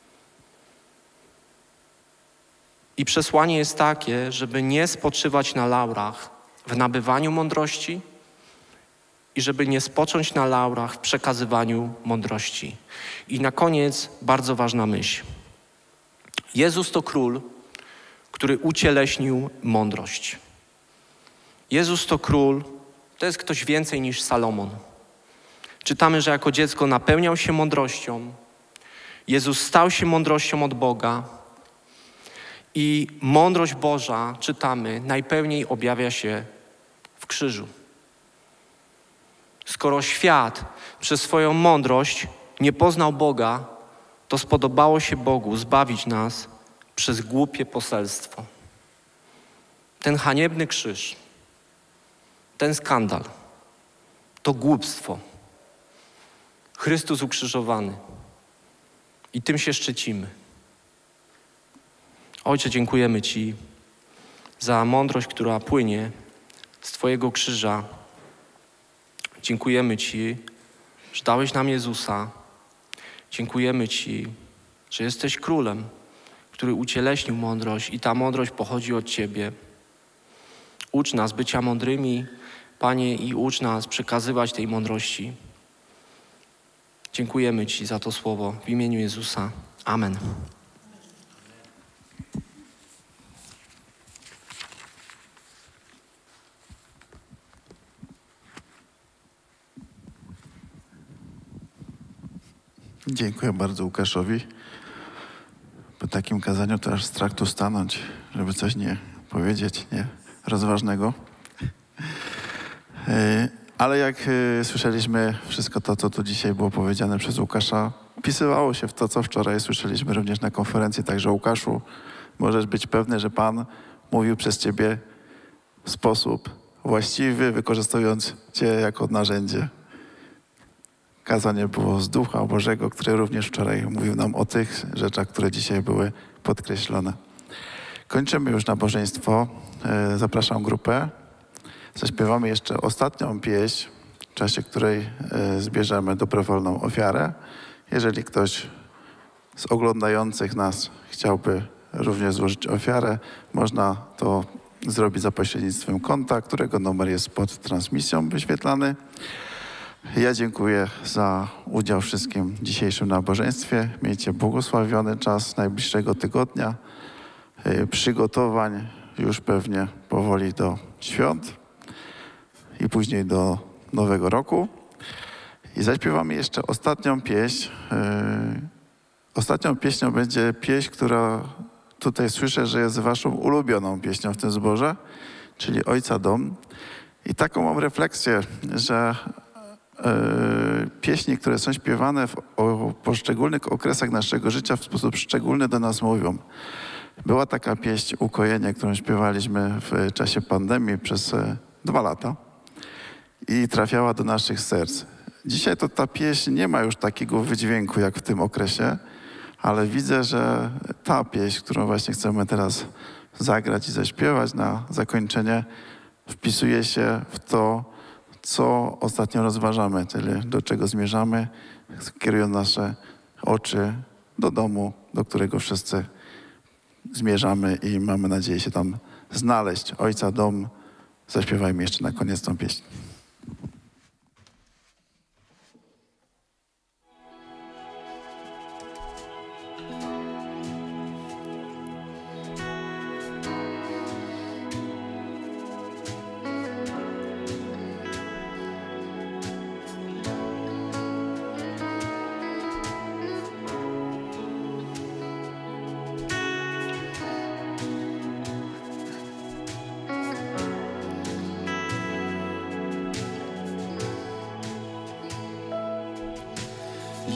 I przesłanie jest takie, żeby nie spoczywać na laurach w nabywaniu mądrości i żeby nie spocząć na laurach w przekazywaniu mądrości. I na koniec bardzo ważna myśl. Jezus to król, który ucieleśnił mądrość. Jezus to król, to jest ktoś więcej niż Salomon. Czytamy, że jako dziecko napełniał się mądrością. Jezus stał się mądrością od Boga i mądrość Boża, czytamy, najpełniej objawia się w krzyżu. Skoro świat przez swoją mądrość nie poznał Boga, to spodobało się Bogu zbawić nas przez głupie poselstwo. Ten haniebny krzyż, ten skandal, to głupstwo. Chrystus ukrzyżowany. I tym się szczycimy. Ojcze, dziękujemy Ci za mądrość, która płynie z Twojego krzyża. Dziękujemy Ci, że dałeś nam Jezusa. Dziękujemy Ci, że jesteś królem, który ucieleśnił mądrość i ta mądrość pochodzi od Ciebie. Ucz nas bycia mądrymi, Panie, i ucz nas przekazywać tej mądrości. Dziękujemy Ci za to słowo w imieniu Jezusa. Amen. Dziękuję bardzo Łukaszowi. Po takim kazaniu to aż strach tu stanąć, żeby coś nie powiedzieć, nie rozważnego. Ale jak słyszeliśmy, wszystko to, co tu dzisiaj było powiedziane przez Łukasza, wpisywało się w to, co wczoraj słyszeliśmy również na konferencji. Także Łukaszu, możesz być pewny, że Pan mówił przez Ciebie w sposób właściwy, wykorzystując Cię jako narzędzie. Kazanie było z Ducha Bożego, który również wczoraj mówił nam o tych rzeczach, które dzisiaj były podkreślone. Kończymy już nabożeństwo. Zapraszam grupę. Zaśpiewamy jeszcze ostatnią pieśń, w czasie której zbierzemy dobrowolną ofiarę. Jeżeli ktoś z oglądających nas chciałby również złożyć ofiarę, można to zrobić za pośrednictwem konta, którego numer jest pod transmisją wyświetlany. Ja dziękuję za udział wszystkim w dzisiejszym nabożeństwie. Miejcie błogosławiony czas najbliższego tygodnia, przygotowań już pewnie powoli do świąt i później do Nowego Roku. I zaśpiewamy jeszcze ostatnią pieśń. Ostatnią pieśnią będzie pieśń, która tutaj słyszę, że jest waszą ulubioną pieśnią w tym zborze, czyli Ojca Dom. I taką mam refleksję, że pieśni, które są śpiewane w o poszczególnych okresach naszego życia w sposób szczególny do nas mówią. Była taka pieśń Ukojenie, którą śpiewaliśmy w czasie pandemii przez dwa lata i trafiała do naszych serc. Dzisiaj to ta pieśń nie ma już takiego wydźwięku jak w tym okresie, ale widzę, że ta pieśń, którą właśnie chcemy teraz zagrać i zaśpiewać na zakończenie, wpisuje się w to, co ostatnio rozważamy, czyli do czego zmierzamy, kierując nasze oczy do domu, do którego wszyscy zmierzamy i mamy nadzieję się tam znaleźć. Ojca Dom. Zaśpiewajmy jeszcze na koniec tą pieśń.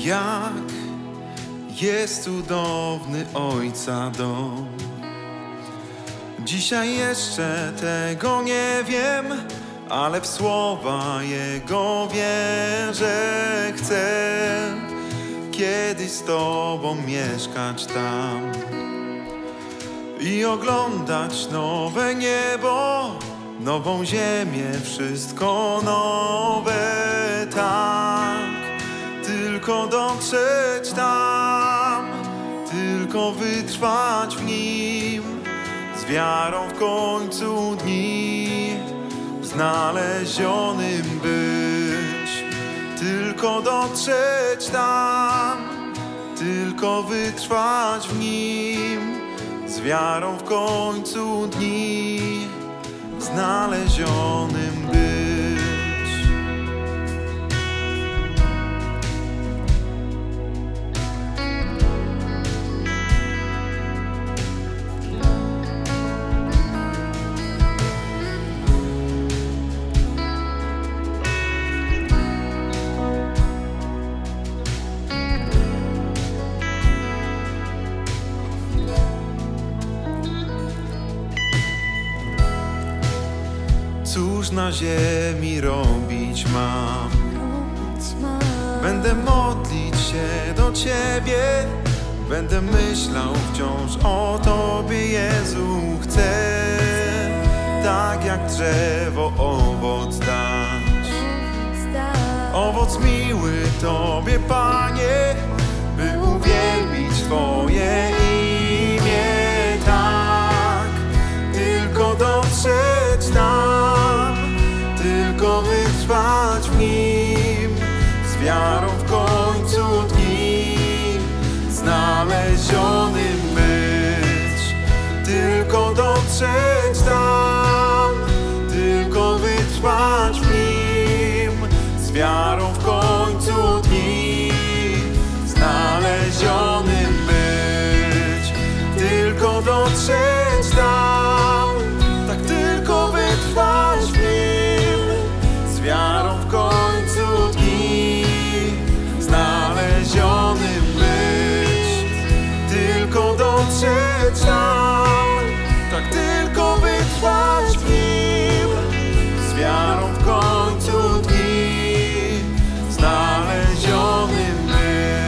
Jak jest cudowny Ojca dom. Dzisiaj jeszcze tego nie wiem, ale w słowa Jego wierzę. Chcę kiedyś z Tobą mieszkać tam i oglądać nowe niebo, nową ziemię, wszystko nowe. Tak, tylko dotrzeć tam, tylko wytrwać w Nim, z wiarą w końcu dni znalezionym być. Tylko dotrzeć tam, tylko wytrwać w Nim, z wiarą w końcu dni znalezionym być. Cóż na ziemi robić mam? Będę modlić się do Ciebie, będę myślał wciąż o Tobie, Jezu. Chcę tak jak drzewo owoc dać, owoc miły Tobie, Panie, by uwielbić Twoje imię. Tak, tylko dotrzeć tam, tylko wytrwać w Nim, z wiarą w końcu dni znalezionym być. Tylko dotrzeć tam, tylko wytrwać w Nim, z wiarą w końcu dni znalezionym być. Tylko dotrzeć tam, tak tylko wytrwać w Nim, z wiarą w końcu dni znalezionym być. Tylko dotrzeć tam, tak tylko wytrwać w Nim, z wiarą w końcu dni znalezionym być.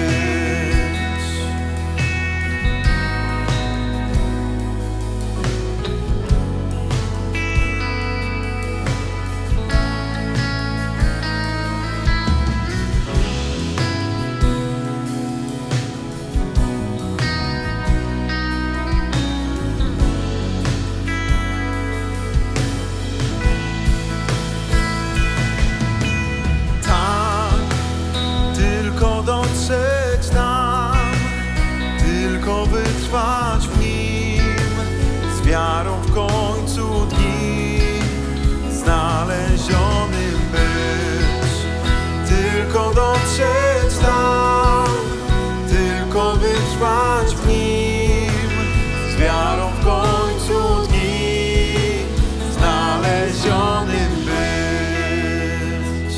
Dotrzeć tam, tylko wytrwać w Nim, z wiarą w końcu dni znalezionym być. Tylko dotrzeć tam, tylko wytrwać w Nim, z wiarą w końcu dni znalezionym być.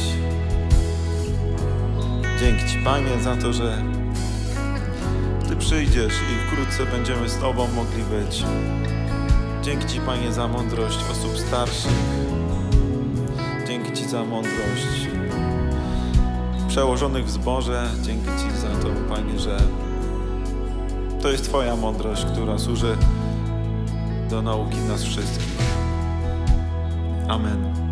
Dzięki Ci, Panie, za to, że Ty przyjdziesz i wkrótce będziemy z Tobą mogli być. Dzięki Ci, Panie, za mądrość osób starszych. Dzięki Ci za mądrość przełożonych w zborze. Dzięki Ci za to, Panie, że to jest Twoja mądrość, która służy do nauki nas wszystkich. Amen.